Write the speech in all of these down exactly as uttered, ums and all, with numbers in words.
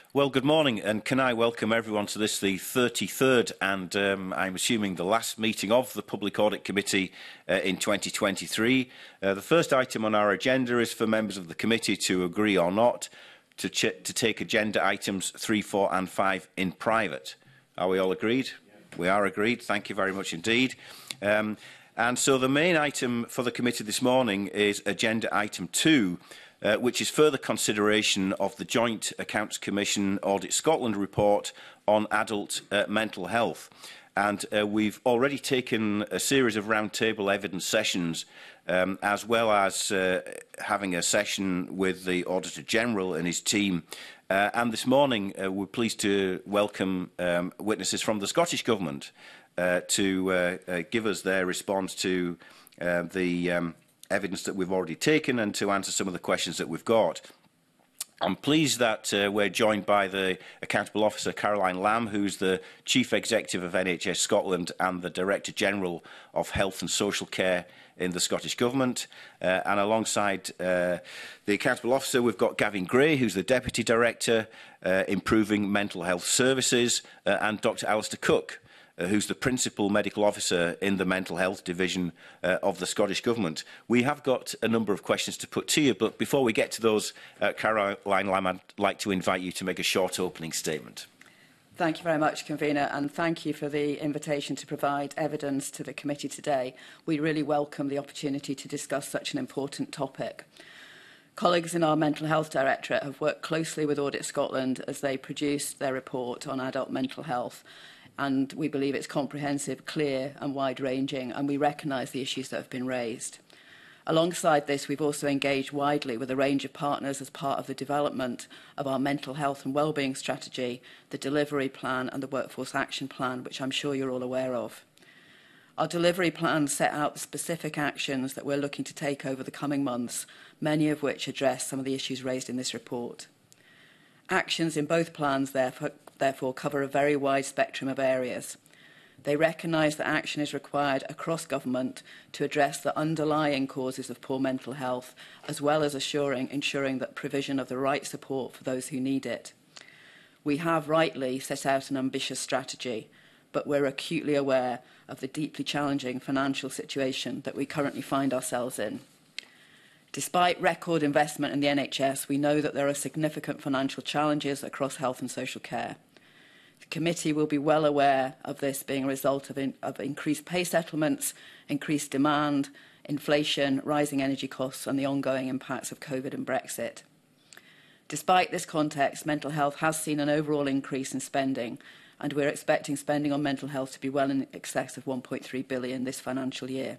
Well, good morning, and can I welcome everyone to this, the thirty-third, and um, I'm assuming the last meeting of the Public Audit Committee uh, in twenty twenty-three. Uh, the first item on our agenda is for members of the committee to agree or not to, ch to take agenda items three, four and five in private. Are we all agreed? Yeah. We are agreed. Thank you very much indeed. Um, and so the main item for the committee this morning is agenda item two, Uh, which is further consideration of the Joint Accounts Commission Audit Scotland report on adult uh, mental health. And uh, we've already taken a series of roundtable evidence sessions, um, as well as uh, having a session with the Auditor General and his team. Uh, and this morning, uh, we're pleased to welcome um, witnesses from the Scottish Government uh, to uh, uh, give us their response to uh, the um, evidence that we've already taken and to answer some of the questions that we've got. I'm pleased that uh, we're joined by the Accountable Officer, Caroline Lamb, who's the Chief Executive of N H S Scotland and the Director General of Health and Social Care in the Scottish Government. Uh, and alongside uh, the Accountable Officer, we've got Gavin Gray, who's the Deputy Director, uh, Improving Mental Health Services, uh, and Doctor Alistair Cook, Uh, who's the Principal Medical Officer in the Mental Health Division uh, of the Scottish Government. We have got a number of questions to put to you, but before we get to those, uh, Caroline Lamb, I'd like to invite you to make a short opening statement. Thank you very much, Convener, and thank you for the invitation to provide evidence to the committee today. We really welcome the opportunity to discuss such an important topic. Colleagues in our Mental Health Directorate have worked closely with Audit Scotland as they produced their report on adult mental health, and we believe it's comprehensive, clear and wide-ranging, and we recognise the issues that have been raised. Alongside this, we've also engaged widely with a range of partners as part of the development of our mental health and wellbeing strategy, the delivery plan and the workforce action plan, which I'm sure you're all aware of. Our delivery plan set out the specific actions that we're looking to take over the coming months, many of which address some of the issues raised in this report. Actions in both plans, therefore, therefore cover a very wide spectrum of areas. They recognise that action is required across government to address the underlying causes of poor mental health, as well as assuring, ensuring that provision of the right support for those who need it. We have rightly set out an ambitious strategy, but we're acutely aware of the deeply challenging financial situation that we currently find ourselves in. Despite record investment in the N H S, we know that there are significant financial challenges across health and social care. The committee will be well aware of this being a result of, in, of increased pay settlements, increased demand, inflation, rising energy costs and the ongoing impacts of COVID and Brexit. Despite this context, mental health has seen an overall increase in spending, and we're expecting spending on mental health to be well in excess of one point three billion pounds this financial year.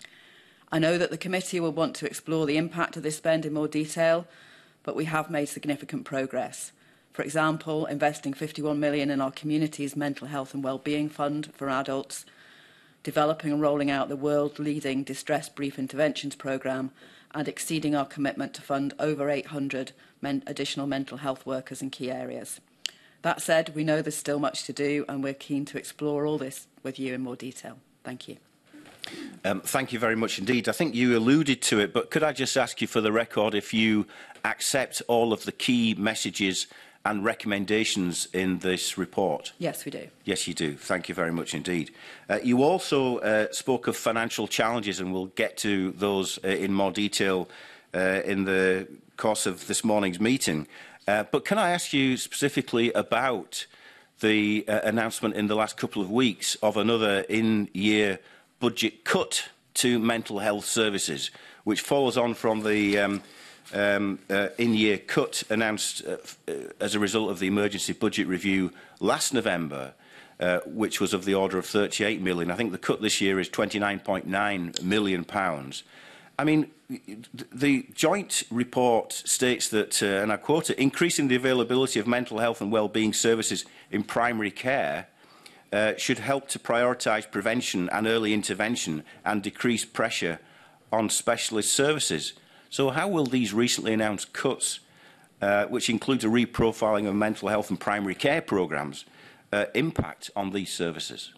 I know that the committee will want to explore the impact of this spend in more detail, but we have made significant progress. For example, investing fifty-one million pounds in our community's mental health and wellbeing fund for adults, developing and rolling out the world-leading distress brief interventions programme, and exceeding our commitment to fund over eight hundred men additional mental health workers in key areas. That said, we know there's still much to do, and we're keen to explore all this with you in more detail. Thank you. Um, thank you very much indeed. I think you alluded to it, but could I just ask you for the record if you accept all of the key messages and recommendations in this report? Yes, we do. Yes, you do. Thank you very much indeed. Uh, you also uh, spoke of financial challenges, and we'll get to those uh, in more detail uh, in the course of this morning's meeting. Uh, but can I ask you specifically about the uh, announcement in the last couple of weeks of another in-year budget cut to mental health services, which follows on from the um, um, uh, in-year cut announced uh, as a result of the emergency budget review last November, uh, which was of the order of thirty-eight million pounds. I think the cut this year is twenty-nine point nine million pounds. I mean, the joint report states that, uh, and I quote it, increasing the availability of mental health and wellbeing services in primary care Uh, should help to prioritise prevention and early intervention and decrease pressure on specialist services. So how will these recently announced cuts, uh, which includes a reprofiling of mental health and primary care programmes, uh, impact on these services?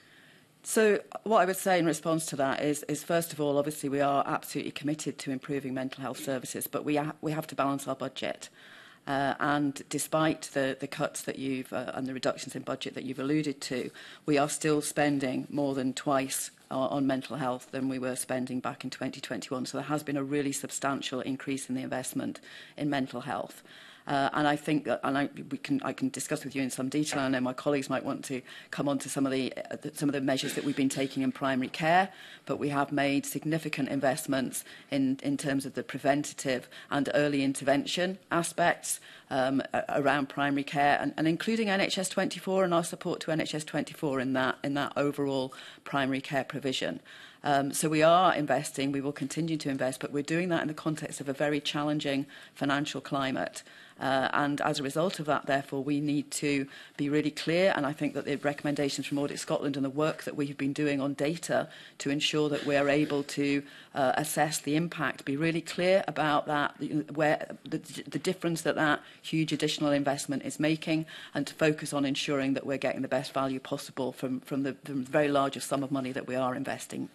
So what I would say in response to that is, is first of all, obviously we are absolutely committed to improving mental health services, but we, ha we have to balance our budget. Uh, and despite the, the cuts that you've uh, and the reductions in budget that you've alluded to, we are still spending more than twice on, on mental health than we were spending back in twenty twenty-one. So there has been a really substantial increase in the investment in mental health. Uh, and I think that, and I, we can, I can discuss with you in some detail. I know my colleagues might want to come on to some of the, uh, the some of the measures that we've been taking in primary care, but we have made significant investments in, in terms of the preventative and early intervention aspects um, around primary care, and, and including N H S twenty-four and our support to N H S twenty-four in that in that overall primary care provision. Um, so we are investing, we will continue to invest, but we're doing that in the context of a very challenging financial climate. Uh, and as a result of that, therefore, we need to be really clear, and I think that the recommendations from Audit Scotland and the work that we have been doing on data to ensure that we are able to uh, assess the impact, be really clear about that, where the, the difference that that huge additional investment is making, and to focus on ensuring that we're getting the best value possible from, from, the, from the very largest sum of money that we are investing.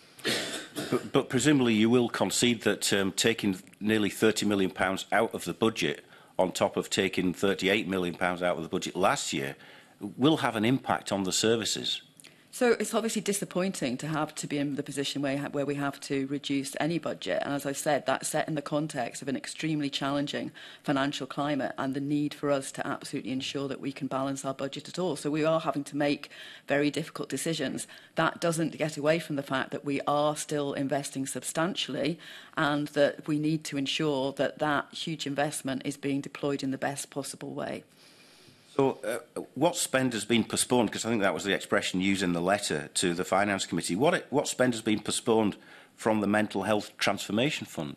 But, but presumably you will concede that um, taking nearly thirty million pounds out of the budget on top of taking thirty-eight million pounds out of the budget last year will have an impact on the services. So it's obviously disappointing to have to be in the position where, where we have to reduce any budget. And as I said, that's set in the context of an extremely challenging financial climate and the need for us to absolutely ensure that we can balance our budget at all. So we are having to make very difficult decisions. That doesn't get away from the fact that we are still investing substantially and that we need to ensure that that huge investment is being deployed in the best possible way. So uh, what spend has been postponed, because I think that was the expression used in the letter to the Finance Committee, what, it, what spend has been postponed from the Mental Health Transformation Fund?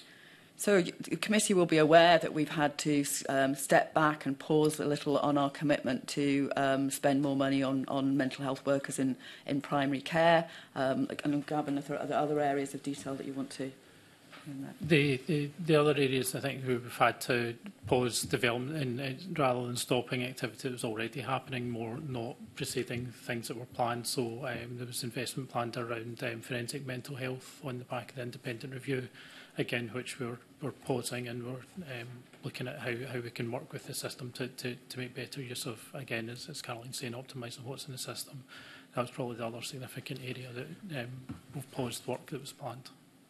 So the committee will be aware that we've had to um, step back and pause a little on our commitment to um, spend more money on, on mental health workers in, in primary care. Um, and Gavin, are there other areas of detail that you want to... The, the, the other areas I think we've had to pause development in, in, rather than stopping activity that was already happening, more not proceeding things that were planned. So um, there was investment planned around um, forensic mental health on the back of the independent review, again, which we're, we're pausing, and we're um, looking at how, how we can work with the system to, to, to make better use of, again, as, as Caroline's saying, optimising what's in the system. That was probably the other significant area that um, we've paused work that was planned.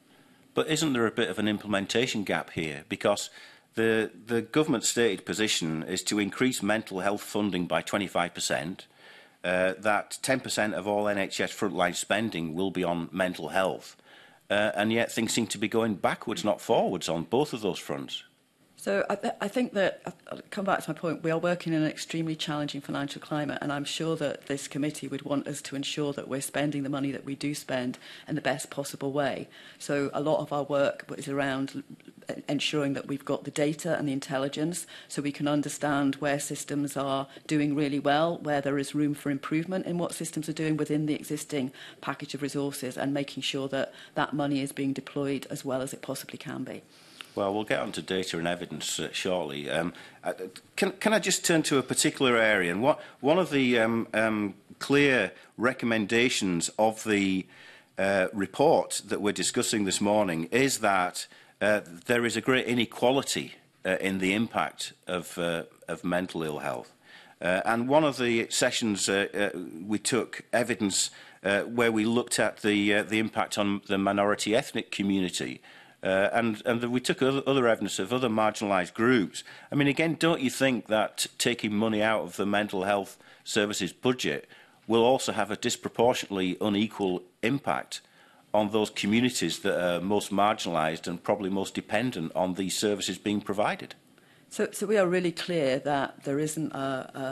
But isn't there a bit of an implementation gap here? Because the, the government stated position is to increase mental health funding by twenty-five percent, uh, that ten percent of all N H S frontline spending will be on mental health, uh, and yet things seem to be going backwards, not forwards, on both of those fronts. So I, th I think that, I'll come back to my point, we are working in an extremely challenging financial climate, and I'm sure that this committee would want us to ensure that we're spending the money that we do spend in the best possible way. So a lot of our work is around ensuring that we've got the data and the intelligence so we can understand where systems are doing really well, where there is room for improvement in what systems are doing within the existing package of resources, and making sure that that money is being deployed as well as it possibly can be. Well, we'll get on to data and evidence uh, shortly. Um, uh, can, can I just turn to a particular area? And what, one of the um, um, clear recommendations of the uh, report that we're discussing this morning is that uh, there is a great inequality uh, in the impact of, uh, of mental ill health. Uh, and one of the sessions uh, uh, we took evidence uh, where we looked at the, uh, the impact on the minority ethnic community. Uh, and, and we took other, other evidence of other marginalised groups. I mean, again, don't you think that taking money out of the mental health services budget will also have a disproportionately unequal impact on those communities that are most marginalised and probably most dependent on these services being provided? So, so we are really clear that there isn't a,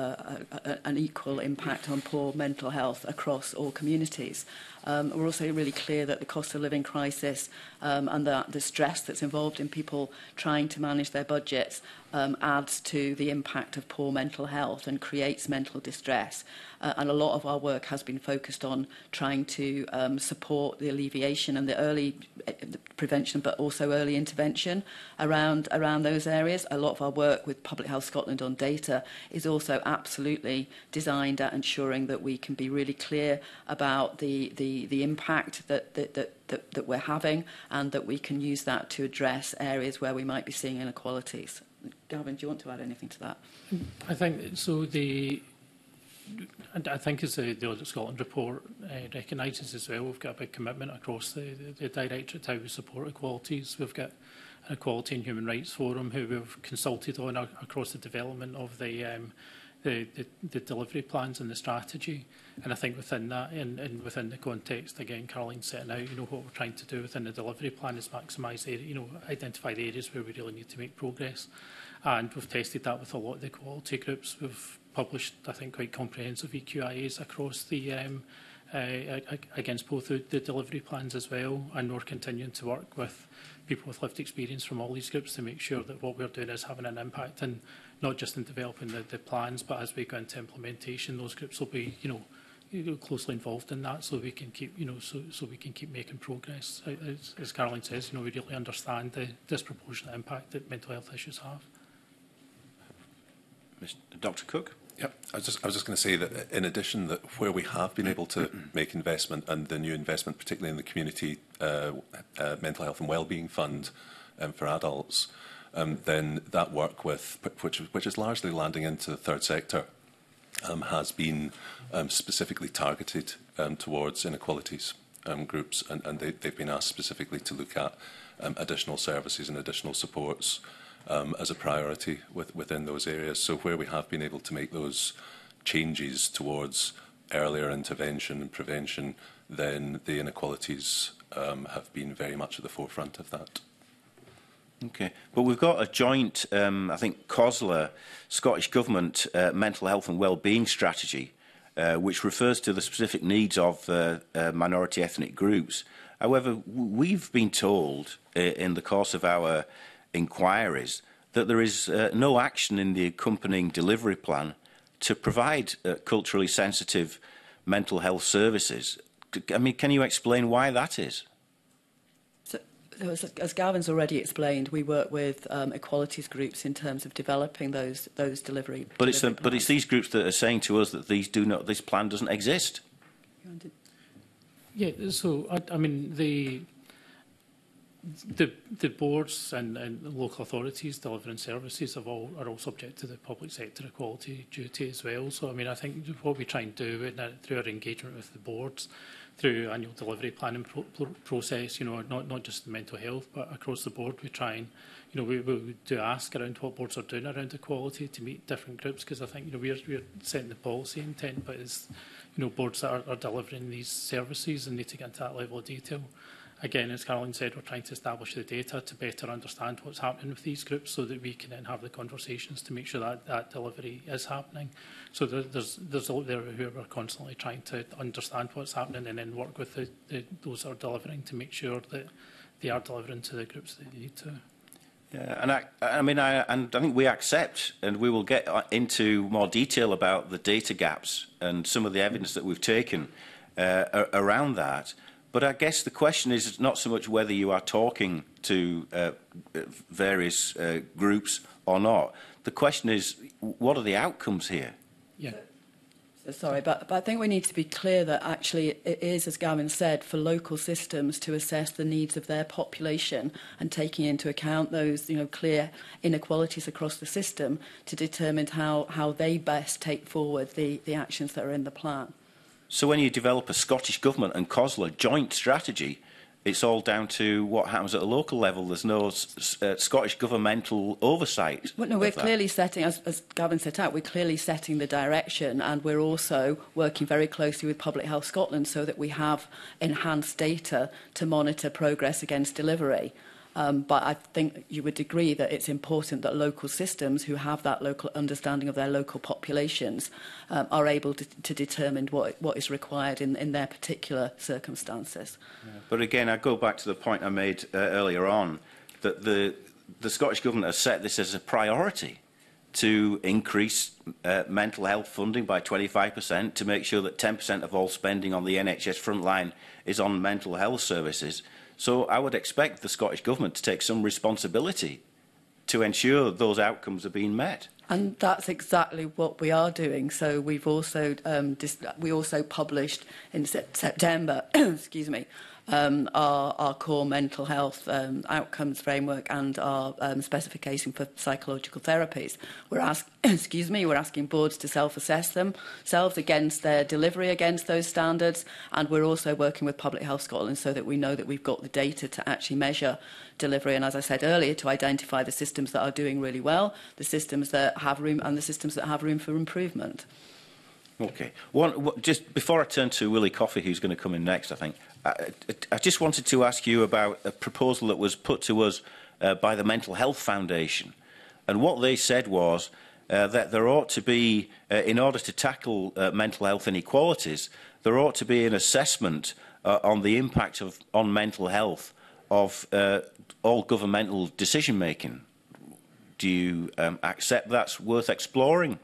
a, a, an equal impact on poor mental health across all communities. Um, we're also really clear that the cost of living crisis um, and the, the stress that's involved in people trying to manage their budgets um, adds to the impact of poor mental health and creates mental distress. Uh, and a lot of our work has been focused on trying to um, support the alleviation and the early uh, the prevention, but also early intervention around, around those areas. A lot of our work with Public Health Scotland on data is also absolutely designed at ensuring that we can be really clear about the, the, the impact that, that, that, that, that we're having, and that we can use that to address areas where we might be seeing inequalities. Gavin, do you want to add anything to that? I think so. The I think as the, the Audit Scotland report uh, recognises as well, we've got a big commitment across the, the, the Directorate to how we support equalities. We've got an Equality and Human Rights Forum who we've consulted on uh, across the development of the, um, the, the, the delivery plans and the strategy. And I think within that, and, and within the context, again, Caroline's setting out, you know, what we're trying to do within the delivery plan is maximise, you know, identify the areas where we really need to make progress. And we've tested that with a lot of the equality groups. We've published, I think, quite comprehensive E Q I As across the um, uh, against both the, the delivery plans as well, and we're continuing to work with people with lived experience from all these groups to make sure that what we're doing is having an impact, and not just in developing the, the plans, but as we go into implementation, those groups will be, you know, closely involved in that, so we can keep, you know, so so we can keep making progress. As, as Caroline says, you know, we really understand the disproportionate impact that mental health issues have. Doctor Cook? Yeah, I was just, I was just going to say that in addition, that where we have been able to make investment, and the new investment, particularly in the Community uh, uh, Mental Health and Wellbeing Fund um, for adults, um, then that work with, which, which is largely landing into the third sector, um, has been um, specifically targeted um, towards inequalities um, groups, and, and they, they've been asked specifically to look at um, additional services and additional supports Um, as a priority with, within those areas. So where we have been able to make those changes towards earlier intervention and prevention, then the inequalities um, have been very much at the forefront of that. Okay, but we've got a joint, um, I think, COSLA, Scottish Government uh, Mental Health and Wellbeing Strategy, uh, which refers to the specific needs of uh, uh, minority ethnic groups. However, we've been told uh, in the course of our inquiries that there is uh, no action in the accompanying delivery plan to provide uh, culturally sensitive mental health services. I mean, can you explain why that is? So, as, as Gavin's already explained, we work with um, equalities groups in terms of developing those those delivery. But it's delivery the, but it's these groups that are saying to us that these do not, this plan doesn't exist. Yeah. So I, I mean the. The, the boards and, and local authorities delivering services have all, are all subject to the public sector equality duty as well. So, I mean, I think what we try and do in, uh, through our engagement with the boards, through annual delivery planning pro pro process, you know, not, not just mental health, but across the board, we try and, you know, we, we do ask around what boards are doing around equality to meet different groups, because I think, you know, we're, we're setting the policy intent, but it's, you know, boards that are, are delivering these services and need to get into that level of detail. Again, as Caroline said, we're trying to establish the data to better understand what's happening with these groups so that we can then have the conversations to make sure that that delivery is happening. So there, there's there's out there who are constantly trying to understand what's happening and then work with the, the, those that are delivering to make sure that they are delivering to the groups that they need to. Yeah, and I, I mean, I, and I think we accept, and we will get into more detail about the data gaps and some of the evidence that we've taken uh, around that. But I guess the question is not so much whether you are talking to uh, various uh, groups or not. The question is, what are the outcomes here? Yeah. So, sorry, but, but I think we need to be clear that actually it is, as Gavin said, for local systems to assess the needs of their population and taking into account those, you know, clear inequalities across the system to determine how, how they best take forward the, the actions that are in the plan. So when you develop a Scottish Government and COSLA joint strategy, it's all down to what happens at a local level. There's no uh, Scottish governmental oversight. Well, no, we're clearly setting, as, as Gavin set out, we're clearly setting the direction, and we're also working very closely with Public Health Scotland so that we have enhanced data to monitor progress against delivery. Um, but I think you would agree that it's important that local systems who have that local understanding of their local populations um, are able to, to determine what, what is required in, in their particular circumstances. Yeah. But again, I go back to the point I made uh, earlier on, that the, the Scottish Government has set this as a priority to increase uh, mental health funding by twenty-five percent, to make sure that ten percent of all spending on the N H S frontline is on mental health services. So I would expect the Scottish Government to take some responsibility to ensure those outcomes are being met. And that's exactly what we are doing. So we've also um, dis we also published in sep September, excuse me, um, our, our core mental health um, outcomes framework and our um, specification for psychological therapies. We're ask, excuse me, we're asking boards to self-assess themselves against their delivery against those standards, and we're also working with Public Health Scotland so that we know that we've got the data to actually measure delivery, and as I said earlier, to identify the systems that are doing really well, the systems that have room, and the systems that have room for improvement. Okay. One, just before I turn to Willie Coffey, who's going to come in next, I think, I, I just wanted to ask you about a proposal that was put to us uh, by the Mental Health Foundation. And what they said was uh, that there ought to be, uh, in order to tackle uh, mental health inequalities, there ought to be an assessment uh, on the impact of, on mental health of uh, all governmental decision-making. Do you um, accept that's worth exploring?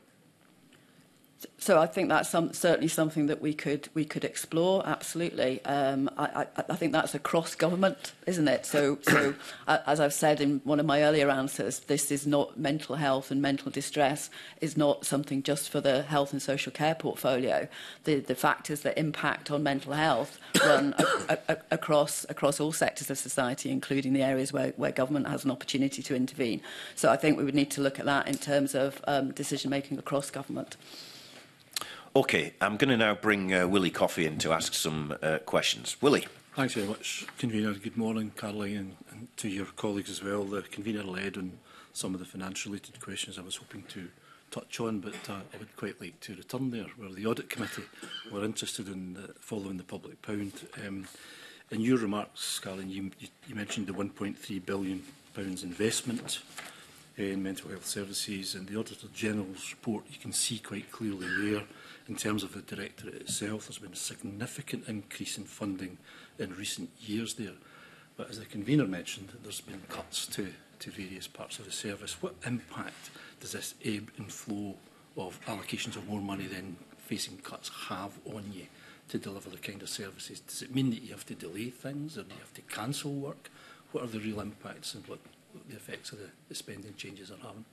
So I think that's some, certainly something that we could we could explore. Absolutely, um, I, I, I think that's across government, isn't it? So, so uh, as I've said in one of my earlier answers, this is not mental health and mental distress is not something just for the health and social care portfolio. The the factors that impact on mental health run a, a, a, across across all sectors of society, including the areas where, where government has an opportunity to intervene. So I think we would need to look at that in terms of um, decision making across government. Okay, I'm going to now bring uh, Willie Coffey in to ask some uh, questions. Willie. Thanks very much, Convener. Good morning, Caroline, and, and to your colleagues as well. The Convener led on some of the financial-related questions I was hoping to touch on, but uh, I would quite like to return there, where the Audit Committee were interested in uh, following the public pound. Um, in your remarks, Caroline, you, you, you mentioned the one point three billion pounds investment in mental health services, and the Auditor General's report, you can see quite clearly there, in terms of the Directorate itself, there's been a significant increase in funding in recent years there. But as the Convener mentioned, there's been cuts to, to various parts of the service. What impact does this ebb and flow of allocations of more money than facing cuts have on you to deliver the kind of services? Does it mean that you have to delay things, or do you have to cancel work? What are the real impacts and what the effects of the, the spending changes are having?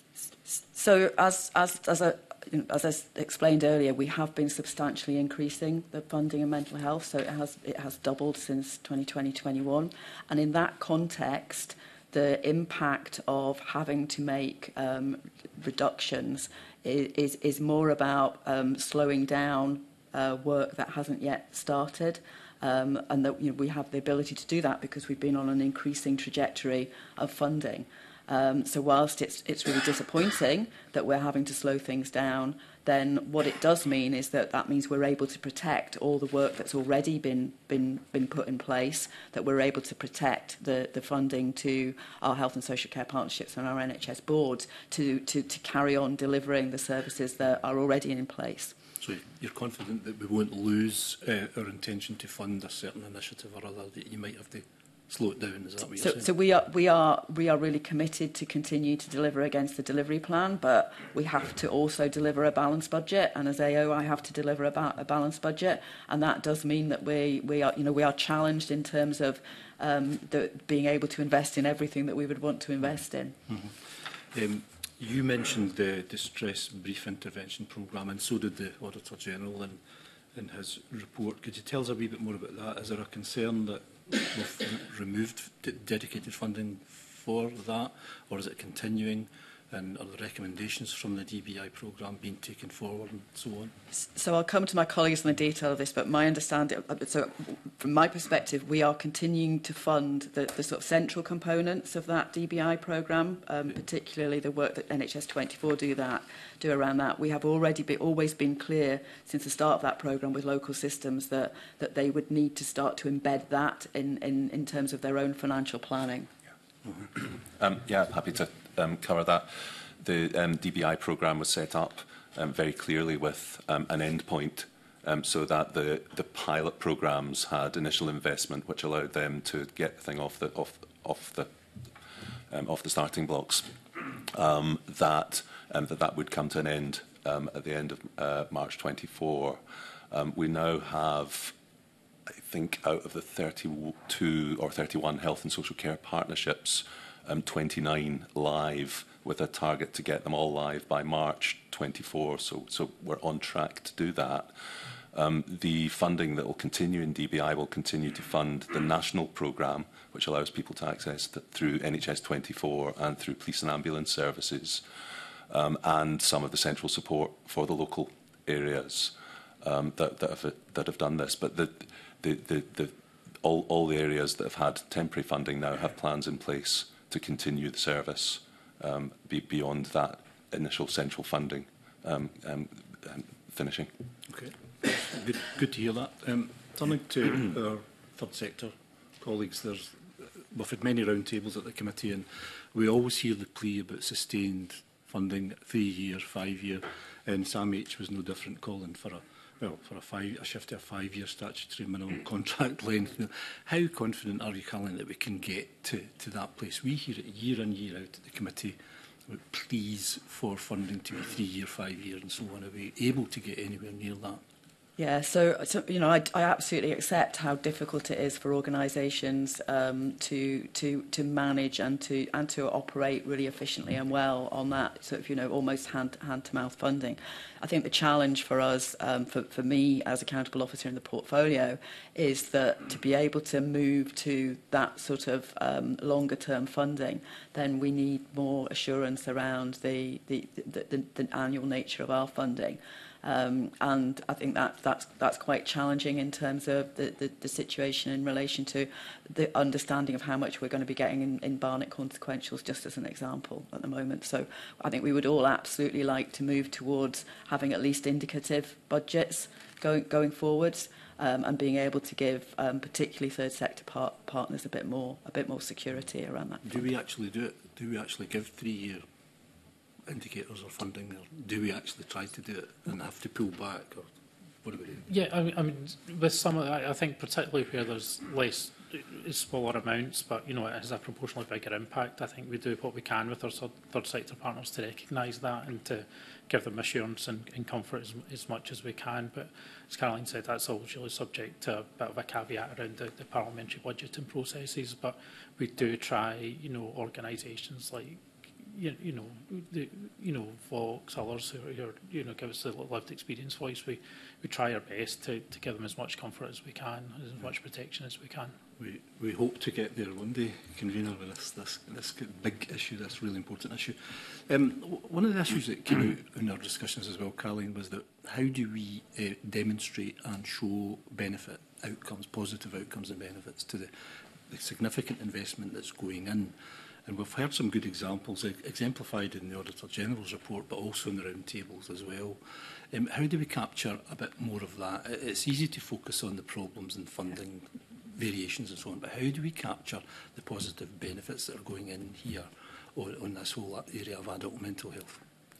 So, as as as I, as I explained earlier, we have been substantially increasing the funding in mental health. So it has it has doubled since twenty twenty to twenty-one, and in that context, the impact of having to make um, reductions is, is is more about um, slowing down uh, work that hasn't yet started. Um, and that you know, we have the ability to do that because we've been on an increasing trajectory of funding. Um, so whilst it's, it's really disappointing that we're having to slow things down, then what it does mean is that that means we're able to protect all the work that's already been been, been put in place, that we're able to protect the, the funding to our health and social care partnerships and our N H S boards to, to, to carry on delivering the services that are already in place. So you're confident that we won't lose uh, our intention to fund a certain initiative or other, that you might have to slow it down, is that what so, you're saying? So we are, we, are, we are really committed to continue to deliver against the delivery plan, but we have to also deliver a balanced budget, and as A O I have to deliver a, ba a balanced budget, and that does mean that we, we, are, you know, we are challenged in terms of um, the, being able to invest in everything that we would want to invest in. Mm-hmm. um, you mentioned the Distress Brief Intervention Programme, and so did the Auditor General in, in his report. Could you tell us a wee bit more about that? Is there a concern that we've removed dedicated funding for that, or is it continuing, and are the recommendations from the D B I programme being taken forward and so on? So I'll come to my colleagues on the detail of this, but my understanding, so from my perspective, we are continuing to fund the, the sort of central components of that D B I programme, um, particularly the work that N H S twenty-four do that do around that. We have already be, always been clear since the start of that programme with local systems that, that they would need to start to embed that in, in, in terms of their own financial planning. Yeah, mm-hmm. um, yeah happy to um, cover that. The um, D B I programme was set up um, very clearly with um, an end point, um, so that the, the pilot programmes had initial investment which allowed them to get the thing off the, off, off the, um, off the starting blocks. Um, that, um, that that would come to an end um, at the end of uh, March twenty-four. Um, we now have, I think, out of the thirty-two or thirty-one health and social care partnerships, um, twenty-nine live, with a target to get them all live by March twenty-four. So, so we're on track to do that. Um, the funding that will continue in D B I will continue to fund the national programme, which allows people to access th through N H S twenty-four and through police and ambulance services, um, and some of the central support for the local areas um, that, that, have, that have done this. But the, the, the, the, all, all the areas that have had temporary funding now have plans in place to continue the service um, be, beyond that initial central funding um, um, um, finishing. Okay. Good, good to hear that. Um, turning to our third sector colleagues, there's, we've had many roundtables at the committee, and we always hear the plea about sustained funding, three-year, five-year, and Sam H was no different, calling for a well for a five a shift to a five-year statutory minimum contract length. How confident are you, Caroline, that we can get to to that place? We hear it year in, year out at the committee about pleas for funding to be three-year, five-year, and so on. Are we able to get anywhere near that? Yeah, so, so you know, I, I absolutely accept how difficult it is for organisations um, to to to manage and to and to operate really efficiently and well on that sort of, you know, almost hand hand to mouth funding. I think the challenge for us, um, for for me as accountable officer in the portfolio, is that to be able to move to that sort of um, longer term funding, then we need more assurance around the the, the, the, the annual nature of our funding. Um, and I think that that's that's quite challenging in terms of the, the, the situation in relation to the understanding of how much we're going to be getting in, in Barnet consequentials, just as an example at the moment. So I think we would all absolutely like to move towards having at least indicative budgets going going forwards, um, and being able to give um, particularly third sector par partners a bit more a bit more security around that. Do we actually do it? Do we actually give three year indicators or funding, or do we actually try to do it and have to pull back, or what do we do? Yeah, I mean, I mean with some of that, I think particularly where there's less, smaller amounts, but you know, it has a proportionally bigger impact. I think we do what we can with our third sector partners to recognise that and to give them assurance and, and comfort as, as much as we can. But as Caroline said, that's always really subject to a bit of a caveat around the, the parliamentary budgeting processes. But we do try, you know, organisations like You, you know, the, you know, Vox, others who are, you know, give us the lived experience voice. We we try our best to, to give them as much comfort as we can, as much protection as we can. We we hope to get there one day, convener, with this this this big issue, this really important issue. Um, one of the issues that came out in our discussions as well, Caroline, was that how do we uh, demonstrate and show benefit outcomes, positive outcomes and benefits to the, the significant investment that's going in. And we've heard some good examples, exemplified in the Auditor General's report, but also in the roundtables as well. Um, how do we capture a bit more of that? It's easy to focus on the problems and funding variations and so on, but how do we capture the positive benefits that are going in here on, on this whole area of adult mental health?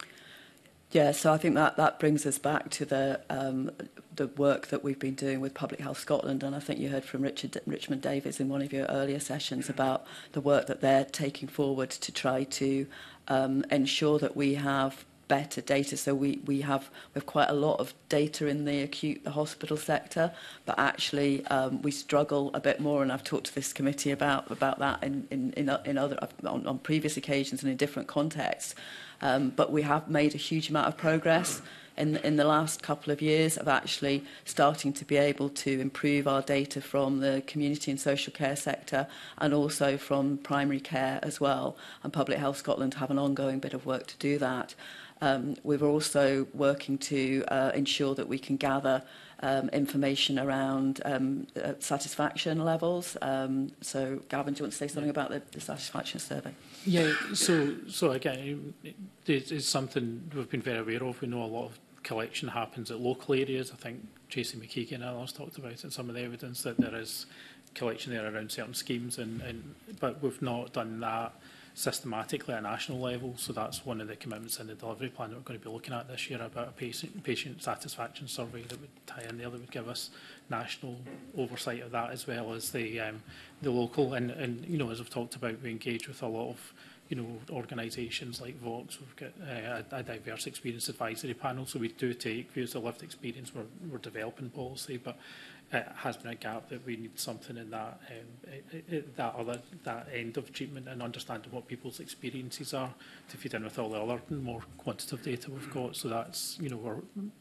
Yeah, so I think that, that brings us back to the um, the work that we've been doing with Public Health Scotland, and I think you heard from Richard Richmond Davies in one of your earlier sessions about the work that they're taking forward to try to um, ensure that we have better data. So we, we have we have quite a lot of data in the acute, the hospital sector, but actually um, we struggle a bit more, and I've talked to this committee about about that in in in, in other on, on previous occasions and in different contexts. Um, but we have made a huge amount of progress in, in the last couple of years of actually starting to be able to improve our data from the community and social care sector and also from primary care as well. And Public Health Scotland have an ongoing bit of work to do that. Um, we're also working to uh, ensure that we can gather um, information around um, uh, satisfaction levels. Um, so, Gavin, do you want to say something about the, the satisfaction survey? Yeah, so so again, it is something we've been very aware of. We know a lot of collection happens at local areas. I think Tracy McKeegan and others talked about it, some of the evidence that there is collection there around certain schemes, and, and but we've not done that systematically at a national level. So that's one of the commitments in the delivery plan that we're going to be looking at this year, about a patient, patient satisfaction survey that would tie in there, that would give us national oversight of that as well as the um, the local. And, and you know, as I've talked about, we engage with a lot of you know organisations like Vox. We've got uh, a, a diverse experience advisory panel, so we do take views of lived experience. We're, we're developing policy, but it has been a gap that we need something in that um, it, it, that other that end of treatment and understanding what people's experiences are to feed in with all the other more quantitative data we've got. So that's you know we're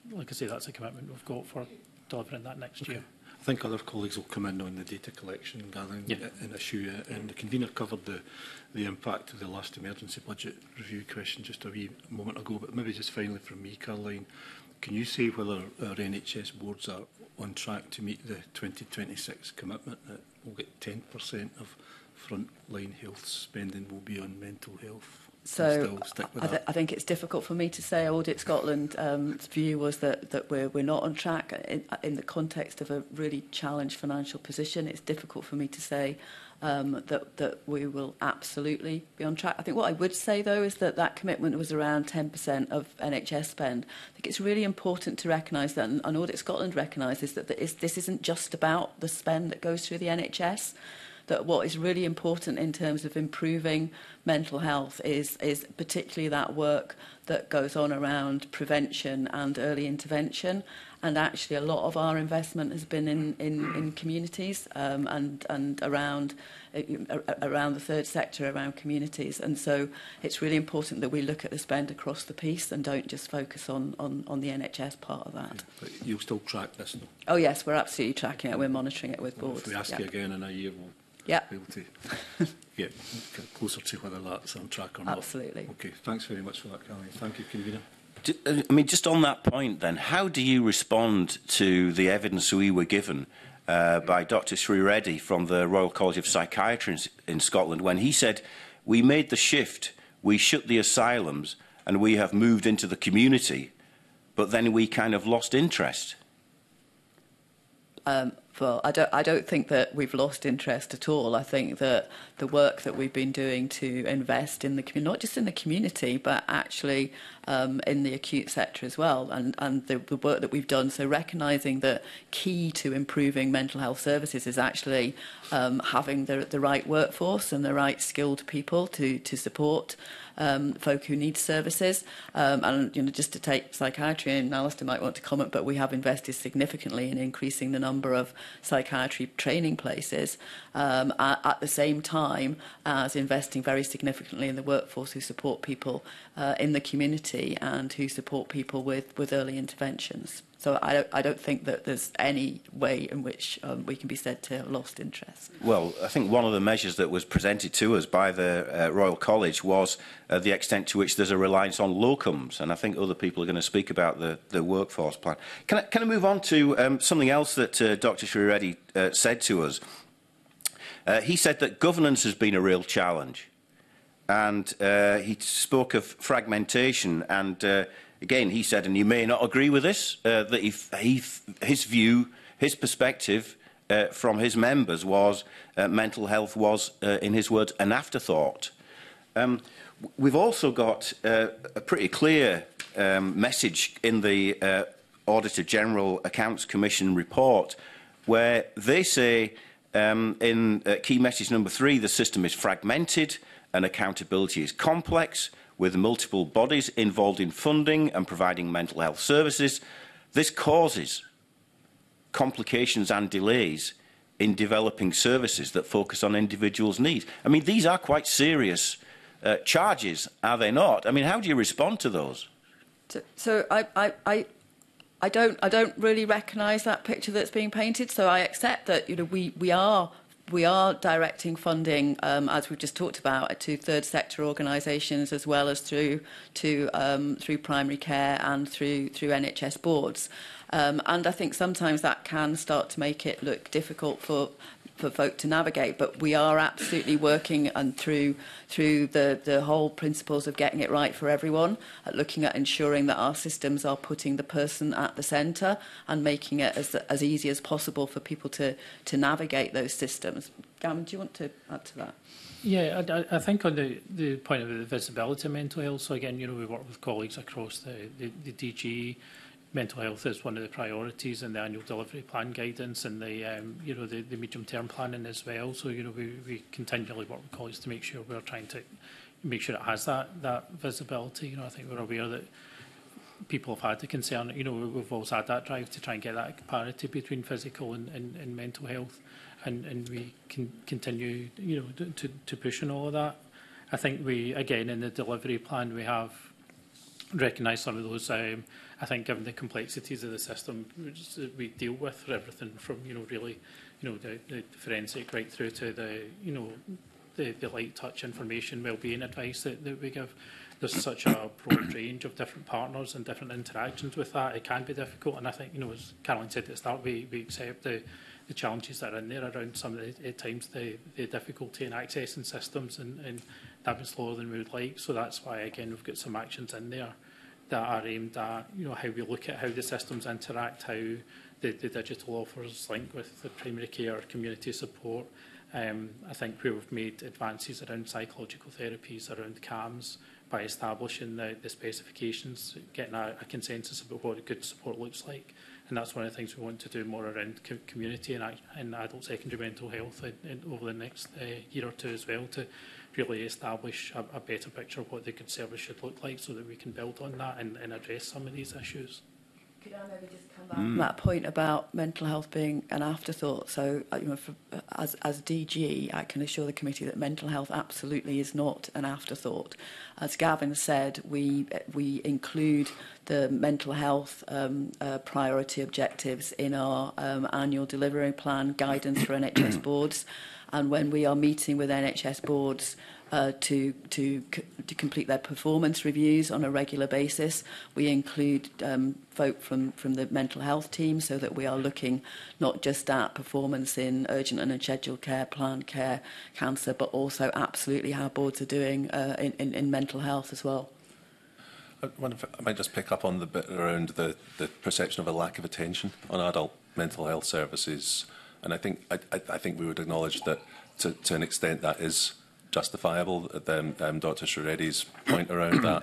like I say, that's a commitment we've got for delivering that next Okay. year. I think other colleagues will come in on the data collection and gathering Yep. in issue, uh, and the convener covered the, the impact of the last emergency budget review question just a wee moment ago, but maybe just finally from me, Caroline, can you say whether our N H S boards are on track to meet the twenty twenty-six commitment that we'll get ten percent of frontline health spending will be on mental health? So stick with I, th that. I think it's difficult for me to say. Audit Scotland's um, view was that, that we're, we're not on track in, in the context of a really challenged financial position. It's difficult for me to say um, that, that we will absolutely be on track. I think what I would say, though, is that that commitment was around ten percent of N H S spend. I think it's really important to recognise that, and, and Audit Scotland recognises that this, this isn't just about the spend that goes through the N H S. That what is really important in terms of improving mental health is, is particularly that work that goes on around prevention and early intervention. And actually a lot of our investment has been in, in, in communities um, and, and around, uh, around the third sector, around communities. And so it's really important that we look at the spend across the piece and don't just focus on, on, on the N H S part of that. But you'll still track this, though? Oh yes, we're absolutely tracking it. We're monitoring it with boards. If we ask yep. you again in a year, we'll Yep. be able to get closer to whether that's on track or not. Absolutely. Okay, thanks very much for that, Caroline. Thank you, Convener. I mean, just on that point then, how do you respond to the evidence we were given uh, by Doctor Sri Reddy from the Royal College of Psychiatry in Scotland when he said, we made the shift, we shut the asylums and we have moved into the community, but then we kind of lost interest? Um, well, I don't, I don't think that we've lost interest at all. I think that the work that we've been doing to invest in the community, not just in the community, but actually um, in the acute sector as well, and, and the, the work that we've done, so recognising that key to improving mental health services is actually um, having the, the right workforce and the right skilled people to, to support Um, folk who need services. Um, and you know, just to take psychiatry, and Alistair might want to comment, but we have invested significantly in increasing the number of psychiatry training places um, at, at the same time as investing very significantly in the workforce who support people uh, in the community and who support people with, with early interventions. So I don't, I don't think that there's any way in which um, we can be said to have lost interest. Well, I think one of the measures that was presented to us by the uh, Royal College was uh, the extent to which there's a reliance on locums, and I think other people are going to speak about the, the workforce plan. Can I, can I move on to um, something else that uh, Doctor Sri Reddy uh, said to us? Uh, he said that governance has been a real challenge, and uh, he spoke of fragmentation and uh, again, he said, and you may not agree with this, uh, that he, he, his view, his perspective uh, from his members was uh, mental health was, uh, in his words, an afterthought. Um, we've also got uh, a pretty clear um, message in the uh, Auditor General Accounts Commission report where they say um, in uh, key message number three, the system is fragmented and accountability is complex, with multiple bodies involved in funding and providing mental health services. This causes complications and delays in developing services that focus on individuals' needs. I mean, these are quite serious uh, charges, are they not? I mean, how do you respond to those? So, so I, I, I, I don't, I don't really recognise that picture that's being painted. So I accept that, you know, we, we are. We are directing funding, um, as we've just talked about, to third sector organisations as well as through to um, through primary care and through through N H S boards. Um, and I think sometimes that can start to make it look difficult for for folk to navigate. But we are absolutely working and through through the the whole principles of getting it right for everyone, at looking at ensuring that our systems are putting the person at the centre and making it as as easy as possible for people to to navigate those systems. Gavin, do you want to add to that? Yeah, I, I think on the, the point of the visibility of mental health, so again, you know, we work with colleagues across the, the, the D G. Mental health is one of the priorities in the annual delivery plan guidance and the, um, you know, the, the medium-term planning as well. So, you know, we, we continually work with colleagues to make sure we're trying to make sure it has that, that visibility. You know, I think we're aware that people have had the concern, you know, we've always had that drive to try and get that parity between physical and, and, and mental health. And, and we can continue, you know, to, to push on all of that. I think we, again, in the delivery plan, we have recognise some of those. Um, I think, given the complexities of the system we deal with, for everything from you know really, you know the, the forensic right through to the you know the, the light touch information wellbeing advice that, that we give. There's such a broad range of different partners and different interactions with that. It can be difficult, and I think, you know, as Caroline said at the start, we, we accept the, the challenges that are in there around some of the, at times, the, the difficulty in accessing systems, and, and that was slower than we would like. So that's why, again, we've got some actions in there that are aimed at, you know, how we look at how the systems interact, how the, the digital offers link with the primary care, community support. Um, I think where we've made advances around psychological therapies, around C A Ms, by establishing the, the specifications, getting a, a consensus about what a good support looks like. And that's one of the things we want to do more around co community and, and adult secondary mental health in, in, over the next uh, year or two as well, to really establish a, a better picture of what the good service should look like, so that we can build on that and, and address some of these issues. Could I maybe just come back mm. on that point about mental health being an afterthought? So, you know, for, as, as D G, I can assure the committee that mental health absolutely is not an afterthought. As Gavin said, we we include the mental health um, uh, priority objectives in our um, annual delivery plan guidance for N H S boards, and when we are meeting with N H S boards Uh, to, to, to complete their performance reviews on a regular basis, we include um, folk from, from the mental health team, so that we are looking not just at performance in urgent and unscheduled care, planned care, cancer, but also absolutely how boards are doing uh, in, in, in mental health as well. I wonder if I might just pick up on the bit around the, the perception of a lack of attention on adult mental health services. And I think, I, I think we would acknowledge that to, to an extent that is justifiable. Then um, Doctor Shareddy's point around that,